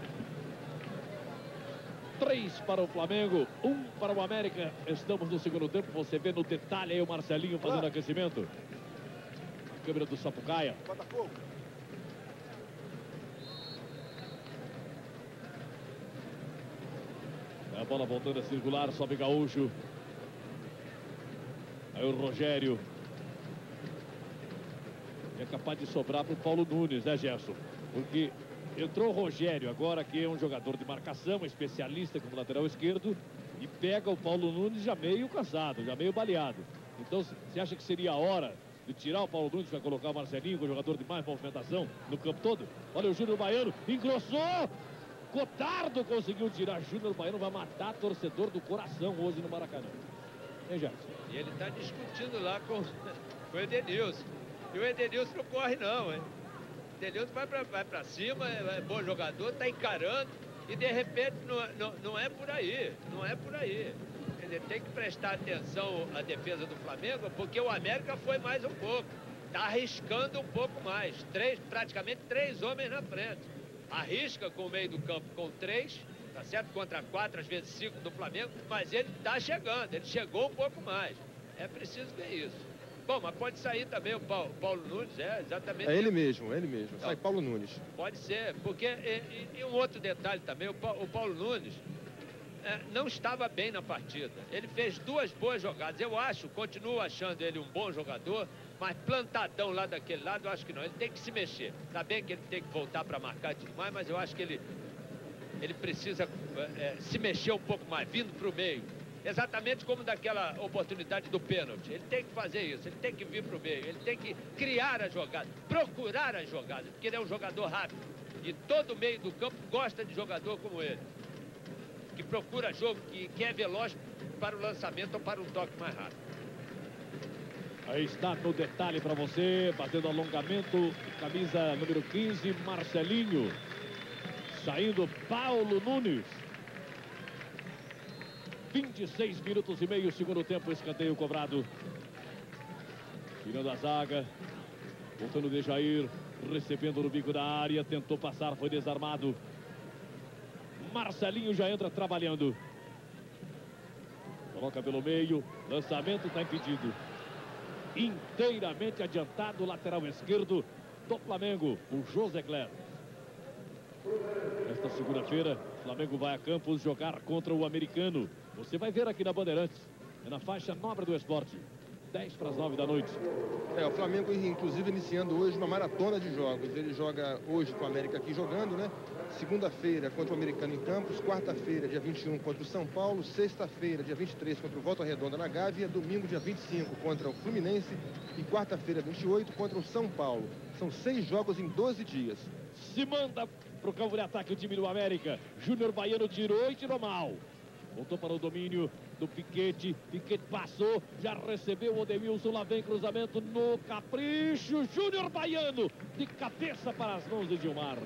3 para o Flamengo, 1 para o América. Estamos no segundo tempo. Você vê no detalhe aí o Marcelinho fazendo aquecimento. Câmera do Sapucaia. Botafogo. A bola voltando a circular, sobe Gaúcho. Aí o Rogério. É capaz de sobrar para o Paulo Nunes, né, Gerson? Porque entrou o Rogério agora, que é um jogador de marcação, especialista como lateral esquerdo, e pega o Paulo Nunes já meio cansado, já meio baleado. Então, você acha que seria a hora de tirar o Paulo Nunes para colocar o Marcelinho, com o jogador de mais movimentação no campo todo? Olha o Júnior Baiano, engrossou! Cotardo conseguiu tirar. Júnior Baiano vai matar torcedor do coração hoje no Maracanã. Hein, Gerson? E ele está discutindo lá com o Edenilson. E o Edenilson não corre não, hein? O Edenilson vai pra cima, é bom jogador, está encarando. E de repente não é por aí. Não é por aí. Ele tem que prestar atenção à defesa do Flamengo, porque o América foi mais um pouco. Está arriscando um pouco mais. Praticamente três homens na frente. Arrisca com o meio do campo com 3, tá certo? Contra 4, às vezes 5 do Flamengo, mas ele tá chegando, ele chegou um pouco mais. É preciso ver isso. Bom, mas pode sair também o Paulo Nunes, exatamente. É ele mesmo. Sai Paulo Nunes. Pode ser, porque e um outro detalhe também, o Paulo Nunes não estava bem na partida. Ele fez 2 boas jogadas. Eu continuo achando ele um bom jogador, mas plantadão lá daquele lado, eu acho que não. Ele tem que se mexer. Tá bem que ele tem que voltar para marcar e tudo mais, mas eu acho que ele precisa se mexer um pouco mais, vindo para o meio. Exatamente como daquela oportunidade do pênalti. Ele tem que fazer isso, ele tem que vir para o meio, ele tem que criar a jogada, procurar as jogadas, porque ele é um jogador rápido. E todo meio do campo gosta de jogador como ele, que procura jogo, que é veloz para o lançamento ou para um toque mais rápido. Aí está no detalhe para você, batendo alongamento, camisa número 15, Marcelinho. Saindo Paulo Nunes. 26 minutos e meio, segundo tempo, escanteio cobrado. Tirando a zaga. Voltando de Jair, recebendo no bico da área, tentou passar, foi desarmado. Marcelinho já entra trabalhando. Coloca pelo meio, lançamento está impedido. Inteiramente adiantado, lateral esquerdo do Flamengo, o José Cler. Nesta segunda-feira, o Flamengo vai a Campos jogar contra o Americano. Você vai ver aqui na Bandeirantes, é na faixa nobre do esporte, 10 para as 9 da noite. O Flamengo, inclusive, iniciando hoje uma maratona de jogos. Ele joga hoje com o América aqui jogando, né? Segunda-feira contra o Americano em Campos, quarta-feira, dia 21, contra o São Paulo, sexta-feira, dia 23, contra o Volta Redonda na Gávea, domingo, dia 25, contra o Fluminense e quarta-feira, 28, contra o São Paulo. São 6 jogos em 12 dias. Se manda para o campo de ataque o time do América. Júnior Baiano tirou e tirou mal. Voltou para o domínio do Piquete. Piquete passou, já recebeu o Odemilson. Lá vem cruzamento no capricho. Júnior Baiano de cabeça para as mãos de Gilmar.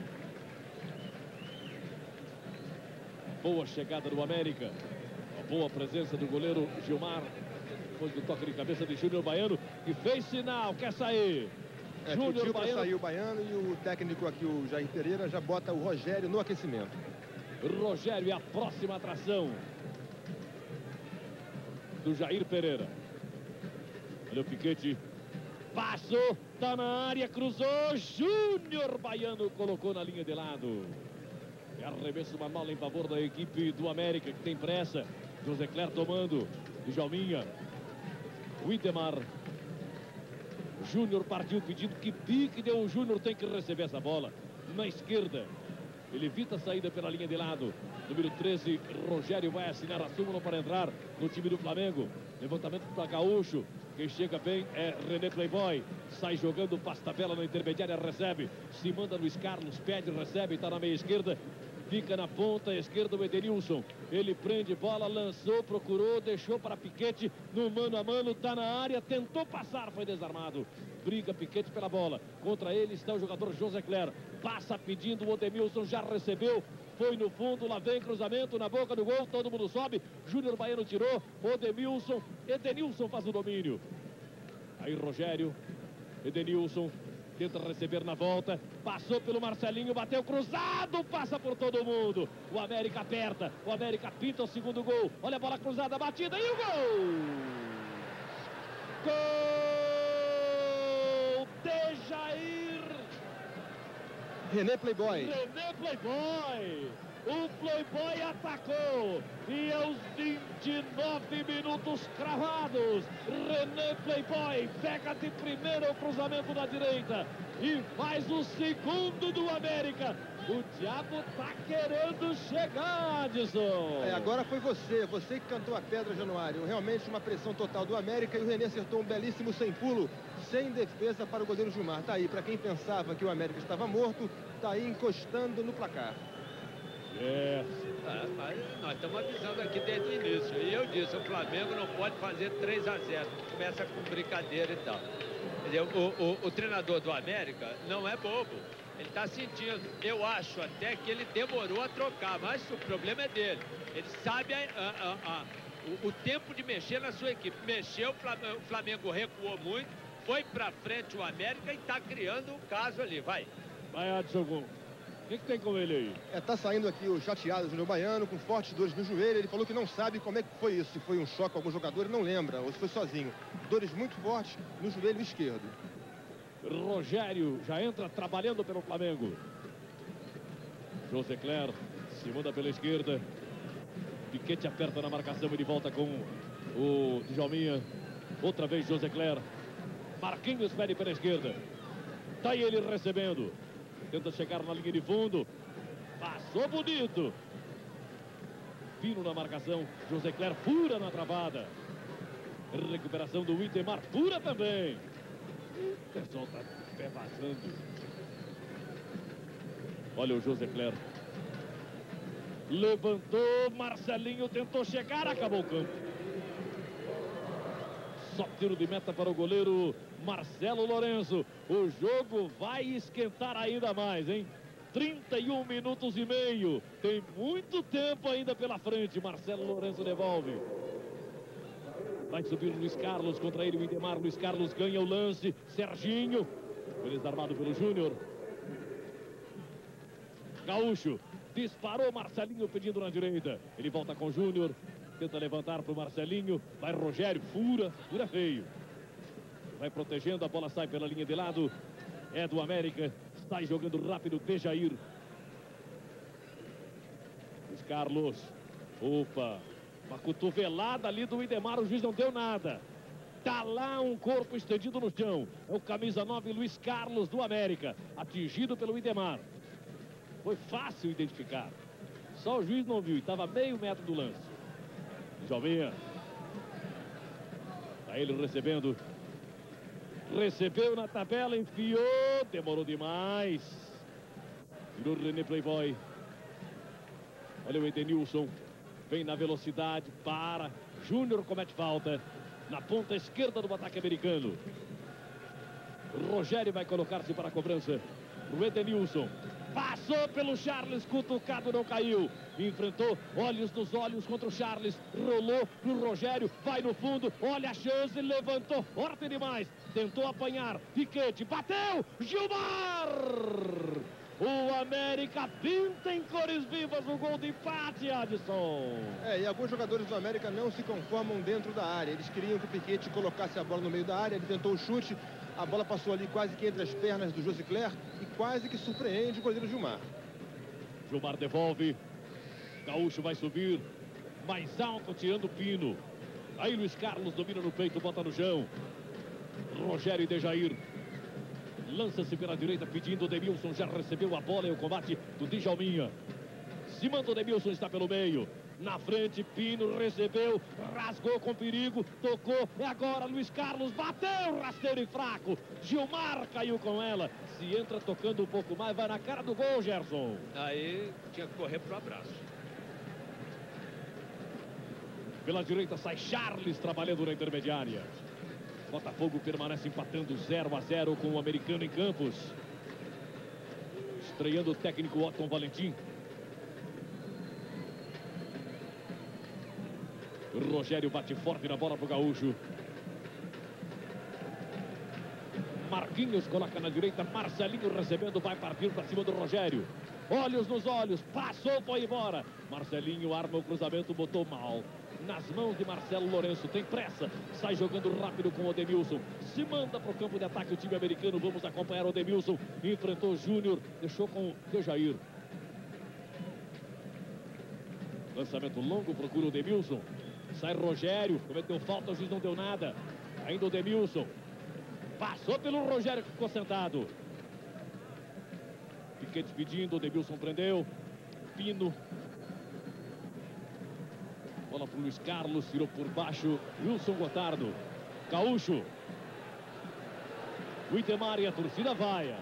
Boa chegada do América. A boa presença do goleiro Gilmar. Depois do toque de cabeça de Júnior Baiano, que fez sinal, quer sair. Pediu para sair o Baiano e o técnico aqui, o Jair Pereira, já bota o Rogério no aquecimento. Rogério é a próxima atração do Jair Pereira. Olha o Piquete. Passou, tá na área, cruzou. Júnior Baiano colocou na linha de lado. E arremesso manual em favor da equipe do América, que tem pressa. José Cler tomando. Djalminha. Widemar. Júnior partiu pedindo que pique, deu o Júnior, tem que receber essa bola. Na esquerda, ele evita a saída pela linha de lado. Número 13, Rogério vai assinar a súmula para entrar no time do Flamengo. Levantamento para Gaúcho. Quem chega bem é René Playboy. Sai jogando, passa tabela na intermediária, recebe. Se manda Luiz Carlos, pede, recebe, está na meia esquerda. Fica na ponta esquerda o Edenilson. Ele prende bola, lançou, procurou, deixou para Piquete. No mano a mano, está na área, tentou passar, foi desarmado. Briga Piquete pela bola. Contra ele está o jogador José Cler. Passa pedindo, o Odemilson já recebeu. Foi no fundo, lá vem cruzamento na boca do gol, todo mundo sobe. Júnior Baiano tirou, Odemilson. Edenilson faz o domínio. Aí Rogério, Edenilson. Tenta receber na volta, passou pelo Marcelinho, bateu cruzado, passa por todo mundo. O América aperta, o América pinta o segundo gol. Olha a bola cruzada, batida e o gol! Gol de Jair! René Playboy. René Playboy! O Playboy atacou e aos 29 minutos cravados, René Playboy pega de primeiro o cruzamento da direita e faz o segundo do América. O Thiago tá querendo chegar, Adson. Agora foi você que cantou a pedra, Januário. Realmente uma pressão total do América e o René acertou um belíssimo sem pulo, sem defesa para o goleiro Gilmar. Tá aí, para quem pensava que o América estava morto, tá aí encostando no placar. Mas nós estamos avisando aqui desde o início. E eu disse, o Flamengo não pode fazer 3-0. Começa com brincadeira e tal. O treinador do América não é bobo. Ele está sentindo. Eu acho até que ele demorou a trocar, mas o problema é dele. Ele sabe o tempo de mexer na sua equipe. Mexeu, o Flamengo recuou muito, foi para frente o América e está criando um caso ali. Vai, Adson. O que tem com ele aí? Tá saindo aqui o chateado Júnior Baiano, com fortes dores no joelho. Ele falou que não sabe como é que foi isso. Se foi um choque com algum jogador, ele não lembra. Ou se foi sozinho. Dores muito fortes no joelho esquerdo. Rogério já entra trabalhando pelo Flamengo. José Cler se muda pela esquerda. Piquete aperta na marcação e de volta com o Djalminha. Outra vez José Cler. Marquinhos pede pela esquerda. Tá aí ele recebendo. Tenta chegar na linha de fundo. Passou bonito. Pino na marcação. José Cler fura na travada. Recuperação do Itemar. Fura também. O pessoal tá pé vazando. Olha o José Cler. Levantou. Marcelinho tentou chegar. Acabou o campo. Só tiro de meta para o goleiro Marcelo Lourenço. O jogo vai esquentar ainda mais, hein? 31 minutos e meio. Tem muito tempo ainda pela frente. Marcelo Lourenço devolve. Vai subir Luiz Carlos contra ele, o Idemar. Luiz Carlos ganha o lance. Serginho. Foi desarmado pelo Júnior. Gaúcho. Disparou Marcelinho pedindo na direita. Ele volta com o Júnior. Tenta levantar para o Marcelinho. Vai Rogério. Fura feio. Vai protegendo, a bola sai pela linha de lado. É do América. Sai jogando rápido, Dejair. Luiz Carlos. Opa. Uma cotovelada ali do Idemar, o juiz não deu nada. Tá lá um corpo estendido no chão. É o camisa 9, Luiz Carlos, do América. Atingido pelo Idemar. Foi fácil identificar. Só o juiz não viu, estava meio metro do lance. Djalminha. Tá ele recebendo. Recebeu na tabela, enfiou, demorou demais. Virou René Playboy. Olha o Edenilson. Vem na velocidade, para. Júnior comete falta. Na ponta esquerda do ataque americano. Rogério vai colocar-se para a cobrança. O Edenilson. Passou pelo Charles, cutucado, não caiu. Enfrentou, olhos nos olhos contra o Charles. Rolou pro Rogério, vai no fundo. Olha a chance, levantou, forte demais. Tentou apanhar, Piquete, bateu, Gilmar! O América pinta em cores vivas o gol de empate, Adson. E alguns jogadores do América não se conformam dentro da área. Eles queriam que o Piquete colocasse a bola no meio da área. Ele tentou o chute, a bola passou ali quase que entre as pernas do José Cler e quase que surpreende o goleiro Gilmar. Gilmar devolve. Gaúcho vai subir. Mais alto, tirando o Pino. Aí Luiz Carlos domina no peito, bota no chão. Rogério e Dejair. Lança-se pela direita pedindo o Demilson. Já recebeu a bola e o combate do Djalminha. Se manda o Demilson, está pelo meio. Na frente, Pino recebeu, rasgou com perigo, tocou, é agora Luiz Carlos, bateu, rasteiro e fraco. Gilmar caiu com ela, se entra tocando um pouco mais, vai na cara do gol, Gerson. Aí tinha que correr pro abraço. Pela direita sai Charles trabalhando na intermediária. Botafogo permanece empatando 0-0 com o americano em Campos. Estreando o técnico Otton Valentim. Rogério bate forte na bola pro Gaúcho. Marquinhos coloca na direita. Marcelinho recebendo, vai partir para cima do Rogério. Olhos nos olhos, passou, foi embora. Marcelinho arma o cruzamento, botou mal. Nas mãos de Marcelo Lourenço, tem pressa. Sai jogando rápido com o Demilson. Se manda para o campo de ataque o time americano. Vamos acompanhar o Demilson. Enfrentou o Júnior, deixou com o Dejair. Lançamento longo, procura o Demilson. Sai Rogério, cometeu falta, o juiz não deu nada. Ainda o Demilson. Passou pelo Rogério que ficou sentado. Piquete pedindo, o Demilson prendeu. Pino. Bola para o Luiz Carlos, tirou por baixo. Wilson Gotardo. Gaúcho. O Itemar e a torcida vaia.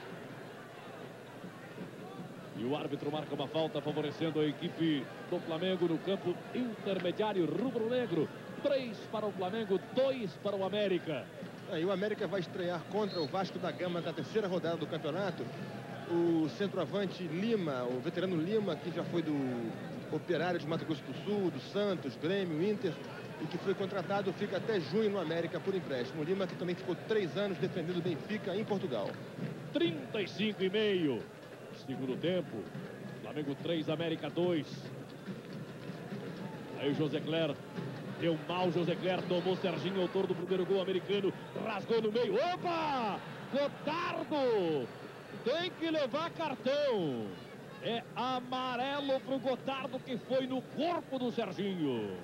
E o árbitro marca uma falta favorecendo a equipe do Flamengo no campo intermediário rubro-negro. 3 para o Flamengo, 2 para o América. E o América vai estrear contra o Vasco da Gama na terceira rodada do campeonato. O centroavante Lima, o veterano Lima, que já foi do Operário de Mato Grosso do Sul, do Santos, Grêmio, Inter, e que foi contratado, fica até junho no América por empréstimo. O Lima que também ficou 3 anos defendendo o Benfica em Portugal. 35,5. Segundo tempo. Flamengo 3, América 2. Aí o José Cler. Deu mal, José Cler. Tomou Serginho, autor do primeiro gol americano. Rasgou no meio. Opa! Gotardo! Tem que levar cartão. É amarelo pro Gotardo, que foi no corpo do Serginho.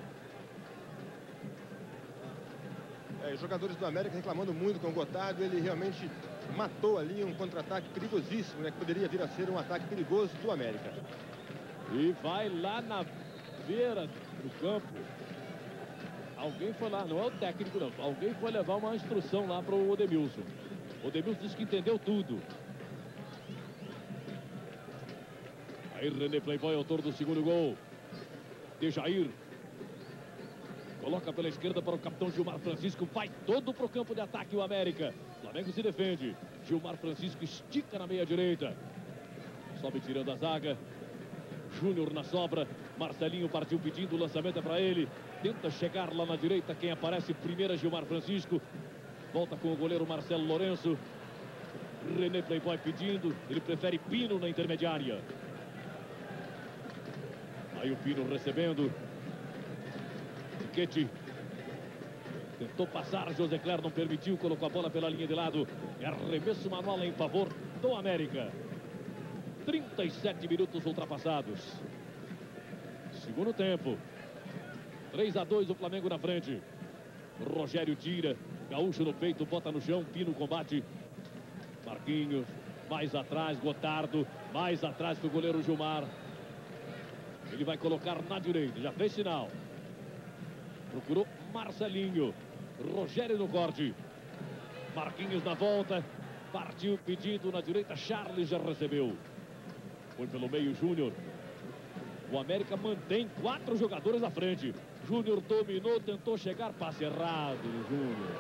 Os jogadores do América reclamando muito com o Gotardo. Ele realmente matou ali um contra-ataque perigosíssimo, né? Que poderia vir a ser um ataque perigoso do América. E vai lá na beira do campo. Alguém foi lá, não é o técnico não. Alguém foi levar uma instrução lá para o Demilson. O Demilson disse que entendeu tudo. Aí René Playboy, autor do segundo gol. Dejair. Coloca pela esquerda para o capitão Gilmar Francisco. Vai todo para o campo de ataque o América. Flamengo se defende. Gilmar Francisco estica na meia direita. Sobe tirando a zaga. Júnior na sobra. Marcelinho partiu pedindo, o lançamento é para ele. Tenta chegar lá na direita. Quem aparece primeiro é Gilmar Francisco. Volta com o goleiro Marcelo Lourenço. René Playboy pedindo. Ele prefere Pino na intermediária. Aí o Pino recebendo. Piquete. Tentou passar, José Cler não permitiu, colocou a bola pela linha de lado. É arremesso manual em favor do América. 37 minutos ultrapassados. Segundo tempo. 3-2 o Flamengo na frente. Rogério tira. Gaúcho no peito, bota no chão. Pino combate. Marquinhos. Mais atrás, Gotardo. Mais atrás do goleiro Gilmar. Ele vai colocar na direita. Já fez sinal. Procurou Marcelinho. Rogério no corte. Marquinhos na volta. Partiu pedido na direita. Charles já recebeu. Foi pelo meio Júnior. O América mantém 4 jogadores à frente. Júnior dominou, tentou chegar. Passe errado do Júnior.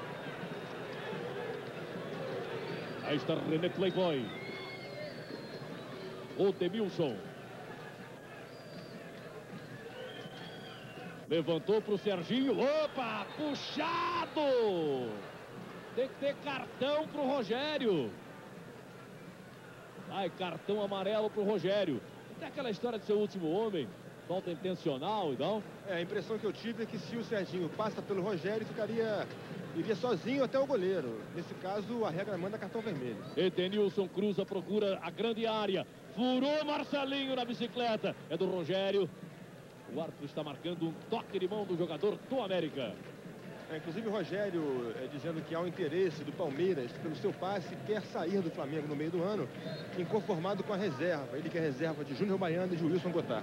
Aí está René Playboy. O Demilson. Levantou para o Serginho. Opa! Puxado! Tem que ter cartão para o Rogério. Ai, cartão amarelo para o Rogério. Tem aquela história de ser o último homem. Falta intencional e não? A impressão que eu tive é que se o Serginho passa pelo Rogério, iria sozinho até o goleiro. Nesse caso, a regra manda cartão vermelho. Edenilson cruza, procura a grande área. Furou Marcelinho na bicicleta. É do Rogério. O árbitro está marcando um toque de mão do jogador do América. Inclusive o Rogério dizendo que há um interesse do Palmeiras pelo seu passe, quer sair do Flamengo no meio do ano, inconformado com a reserva. Ele quer reserva de Júnior Baiano e de Wilson Gotardo.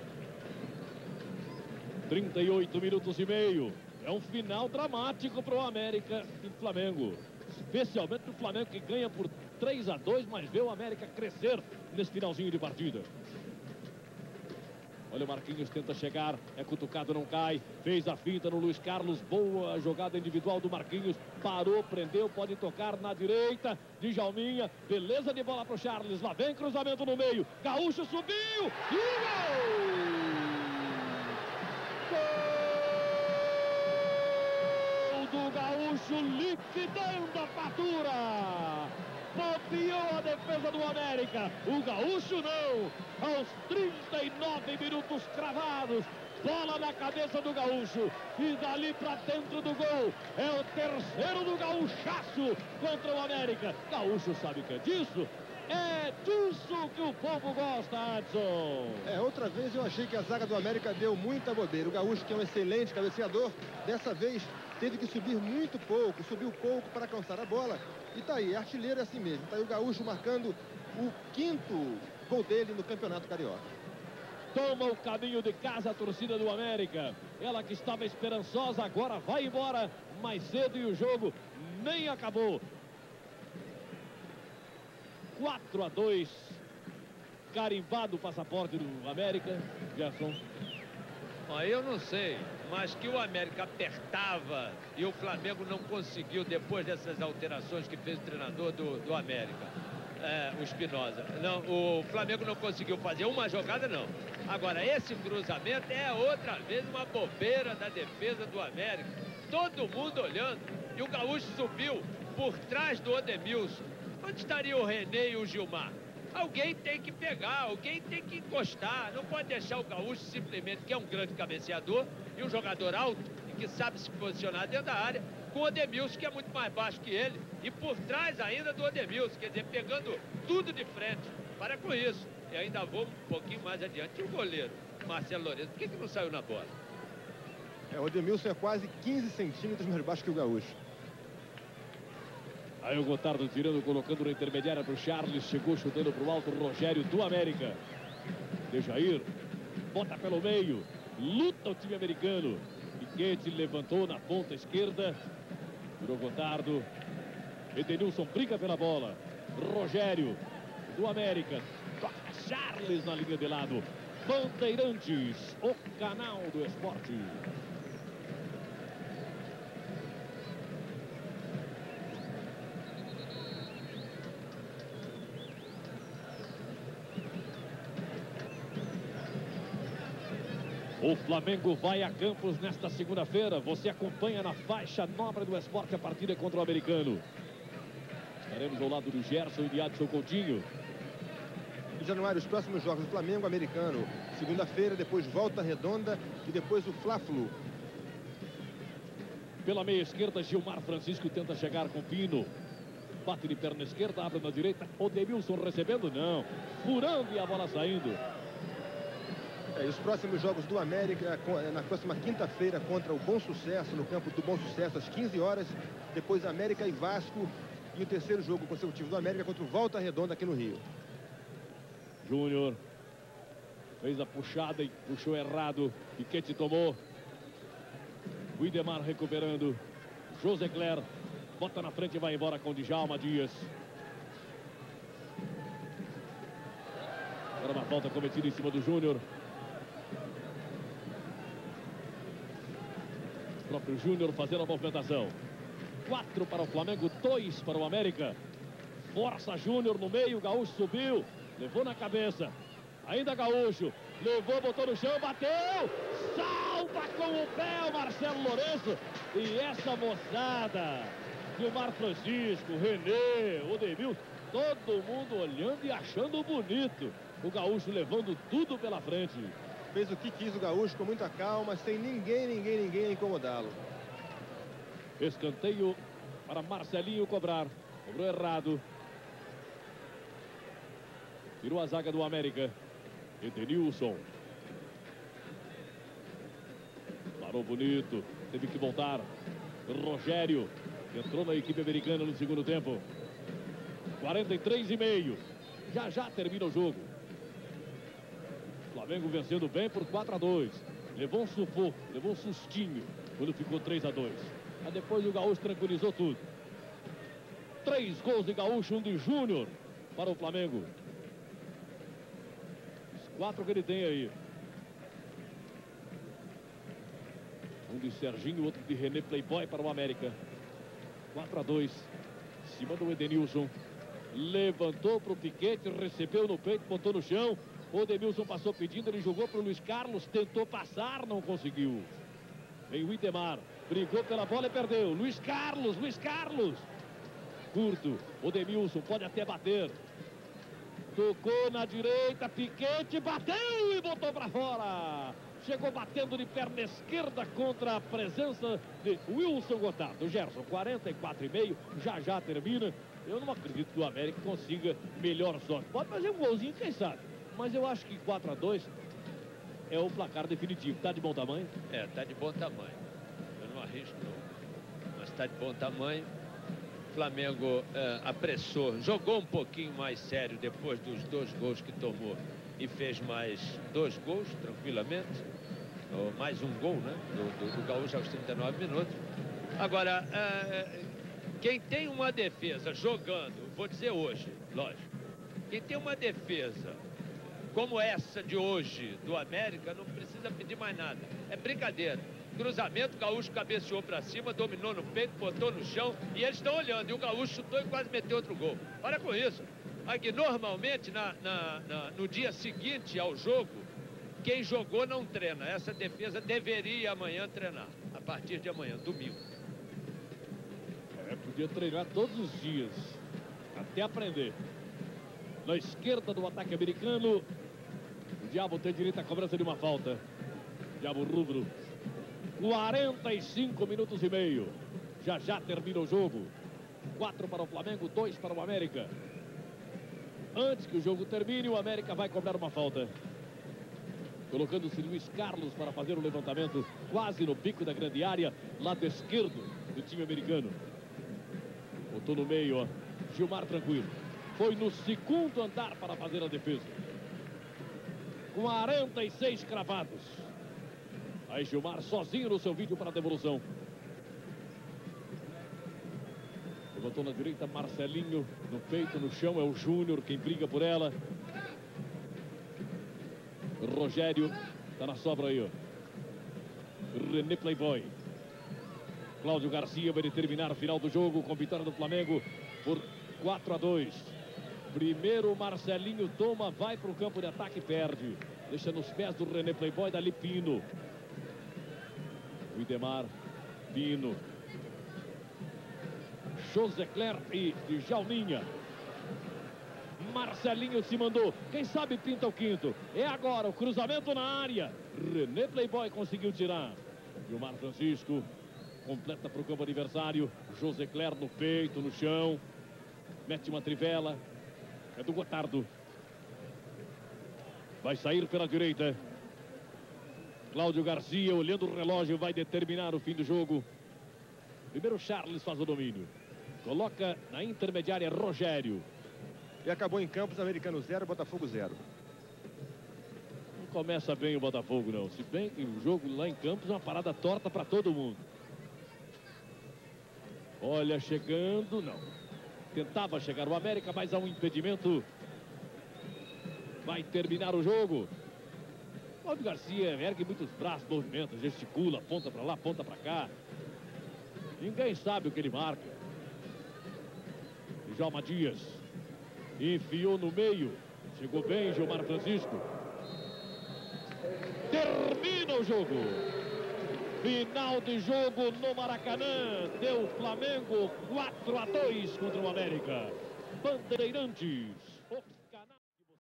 38 minutos e meio. É um final dramático para o América e Flamengo. Especialmente o Flamengo, que ganha por 3-2, mas vê o América crescer nesse finalzinho de partida. Olha o Marquinhos, tenta chegar, é cutucado, não cai. Fez a finta no Luiz Carlos, boa jogada individual do Marquinhos. Parou, prendeu, pode tocar na direita. Djalminha, beleza de bola para o Charles. Lá vem cruzamento no meio. Gaúcho subiu e gol! Gol do Gaúcho, liquidando a fatura! Bobeou a defesa do América. O Gaúcho não. Aos 39 minutos cravados. Bola na cabeça do Gaúcho. E dali pra dentro do gol. É o terceiro do Gaúchaço contra o América. Gaúcho sabe que é disso. É disso que o povo gosta, Adson. Outra vez eu achei que a zaga do América deu muita bobeira. O Gaúcho, que é um excelente cabeceador, dessa vez teve que subir muito pouco. Subiu pouco para alcançar a bola. E tá aí, artilheiro é assim mesmo. Tá aí o Gaúcho marcando o 5º gol dele no Campeonato Carioca. Toma o caminho de casa a torcida do América. Ela que estava esperançosa agora vai embora mais cedo e o jogo nem acabou. 4-2. Carimbado o passaporte do América. Gerson. Eu não sei, mas que o América apertava e o Flamengo não conseguiu depois dessas alterações que fez o treinador do América, o Espinosa. Não, o Flamengo não conseguiu fazer uma jogada, não. Agora, esse cruzamento é outra vez uma bobeira da defesa do América. Todo mundo olhando e o Gaúcho subiu por trás do Odemilson. Onde estaria o René e o Gilmar? Alguém tem que pegar, alguém tem que encostar. Não pode deixar o Gaúcho simplesmente, que é um grande cabeceador e um jogador alto e que sabe se posicionar dentro da área, com o Odemilson, que é muito mais baixo que ele, e por trás ainda do Odemilson, quer dizer, pegando tudo de frente. Para com isso. E ainda vou um pouquinho mais adiante. E o goleiro, Marcelo Lourenço, por que não saiu na bola? O Odemilson é quase 15 centímetros mais baixo que o Gaúcho. Aí o Gotardo tirando, colocando na intermediária para o Charles. Chegou chutando para o alto, Rogério do América. Dejair, bota pelo meio. Luta o time americano. Piquete levantou na ponta esquerda. Virou Gotardo. Edenilson briga pela bola. Rogério do América. Toca Charles na linha de lado. Bandeirantes, o canal do esporte. O Flamengo vai a Campos nesta segunda-feira. Você acompanha na faixa nobre do esporte a partida contra o americano. Estaremos ao lado do Gerson e de Adson Coutinho. Em Januário, os próximos jogos do Flamengo americano. Segunda-feira, depois Volta Redonda e depois o Fla-Flu. Pela meia esquerda, Gilmar Francisco tenta chegar com Pino. Bate de perna esquerda, abre na direita. Odemilson recebendo, não. Furando e a bola saindo. E os próximos jogos do América na próxima quinta-feira contra o Bom Sucesso, no campo do Bom Sucesso, às 15 horas. Depois América e Vasco. E o terceiro jogo consecutivo do América contra o Volta Redonda aqui no Rio. Júnior fez a puxada e puxou errado. Piquete tomou. Widemar recuperando. José Cler bota na frente e vai embora com Djalma Dias. Agora uma falta cometida em cima do Júnior. O próprio Júnior fazendo a movimentação. 4 para o Flamengo, 2 para o América. Força Júnior no meio, Gaúcho subiu, levou na cabeça. Ainda Gaúcho, levou, botou no chão, bateu, salva com o pé o Marcelo Lourenço. E essa moçada, Gilmar Francisco, René, Odemilson, todo mundo olhando e achando bonito. O Gaúcho levando tudo pela frente. Fez o que quis o Gaúcho com muita calma, sem ninguém incomodá-lo. Escanteio para Marcelinho cobrar. Cobrou errado. Tirou a zaga do América. Edenilson. Parou bonito. Teve que voltar. Rogério entrou na equipe americana no segundo tempo. 43,5. Já termina o jogo. Flamengo vencendo bem por 4-2. Levou um sufoco, levou um sustinho quando ficou 3-2. Mas depois o Gaúcho tranquilizou tudo. 3 gols de Gaúcho, 1 de Júnior para o Flamengo. Os 4 que ele tem aí. Um de Serginho, outro de René Playboy para o América. 4-2. Em cima do Edenilson. Levantou para o Piquete, recebeu no peito, botou no chão. O Edenilson passou pedindo, ele jogou para o Luiz Carlos, tentou passar, não conseguiu. Vem o Idemar, brigou pela bola e perdeu. Luiz Carlos. Curto, o Edenilson pode até bater. Tocou na direita, Piquete, bateu e botou para fora. Chegou batendo de perna esquerda contra a presença de Wilson Gotardo. Gerson, 44,5, já termina. Eu não acredito que o América consiga melhor sorte. Pode fazer um golzinho, quem sabe. Mas eu acho que 4-2 é o placar definitivo. Tá de bom tamanho? Tá de bom tamanho. Eu não arrisco, não. Mas tá de bom tamanho. O Flamengo apressou, jogou um pouquinho mais sério depois dos 2 gols que tomou. E fez mais 2 gols, tranquilamente. Ou mais um gol, né? Do Gaúcho aos 39 minutos. Agora, quem tem uma defesa jogando, vou dizer hoje, lógico. Quem tem uma defesa como essa de hoje do América, não precisa pedir mais nada. É brincadeira. Cruzamento, o Gaúcho cabeceou para cima, dominou no peito, botou no chão e eles estão olhando. E o Gaúcho chutou e quase meteu outro gol. Olha com isso. Aqui, normalmente, no dia seguinte ao jogo, quem jogou não treina. Essa defesa deveria amanhã treinar, a partir de amanhã, domingo. Podia treinar todos os dias, até aprender. Na esquerda do ataque americano, o Diabo tem direito à cobrança de uma falta. Diabo rubro. 45 minutos e meio. Já termina o jogo. 4 para o Flamengo, 2 para o América. Antes que o jogo termine, o América vai cobrar uma falta. Colocando-se Luiz Carlos para fazer o levantamento quase no pico da grande área, lado esquerdo do time americano. Botou no meio, ó. Gilmar tranquilo. Foi no segundo andar para fazer a defesa. 46 cravados. Aí Gilmar sozinho no seu vídeo para a devolução. Levantou na direita, Marcelinho. No peito, no chão, é o Júnior quem briga por ela. Rogério tá na sobra aí, ó. René Playboy. Cláudio Garcia vai determinar o final do jogo com vitória do Flamengo por 4-2. Primeiro Marcelinho toma, vai para o campo de ataque e perde. Deixa nos pés do René Playboy, dali Pino. O Idemar, Pino. José Cler e Djalminha. Marcelinho se mandou. Quem sabe pinta o quinto. É agora o cruzamento na área. René Playboy conseguiu tirar. Gilmar Francisco completa para o campo adversário. José Cler no peito, no chão. Mete uma trivela. É do Gotardo. Vai sair pela direita. Cláudio Garcia, olhando o relógio, vai determinar o fim do jogo. Primeiro Charles faz o domínio. Coloca na intermediária Rogério. E acabou em Campos, Americano 0, Botafogo 0. Não começa bem o Botafogo, não. Se bem que o jogo lá em Campos é uma parada torta para todo mundo. Olha, chegando, não. Tentava chegar o América, mas há um impedimento. Vai terminar o jogo. Cláudio Garcia ergue muitos braços, movimenta, gesticula, aponta para lá, aponta para cá. Ninguém sabe o que ele marca. Djalma Dias enfiou no meio. Chegou bem Gilmar Francisco. Termina o jogo. Final de jogo no Maracanã. Deu Flamengo 4-2 contra o América. Bandeirantes.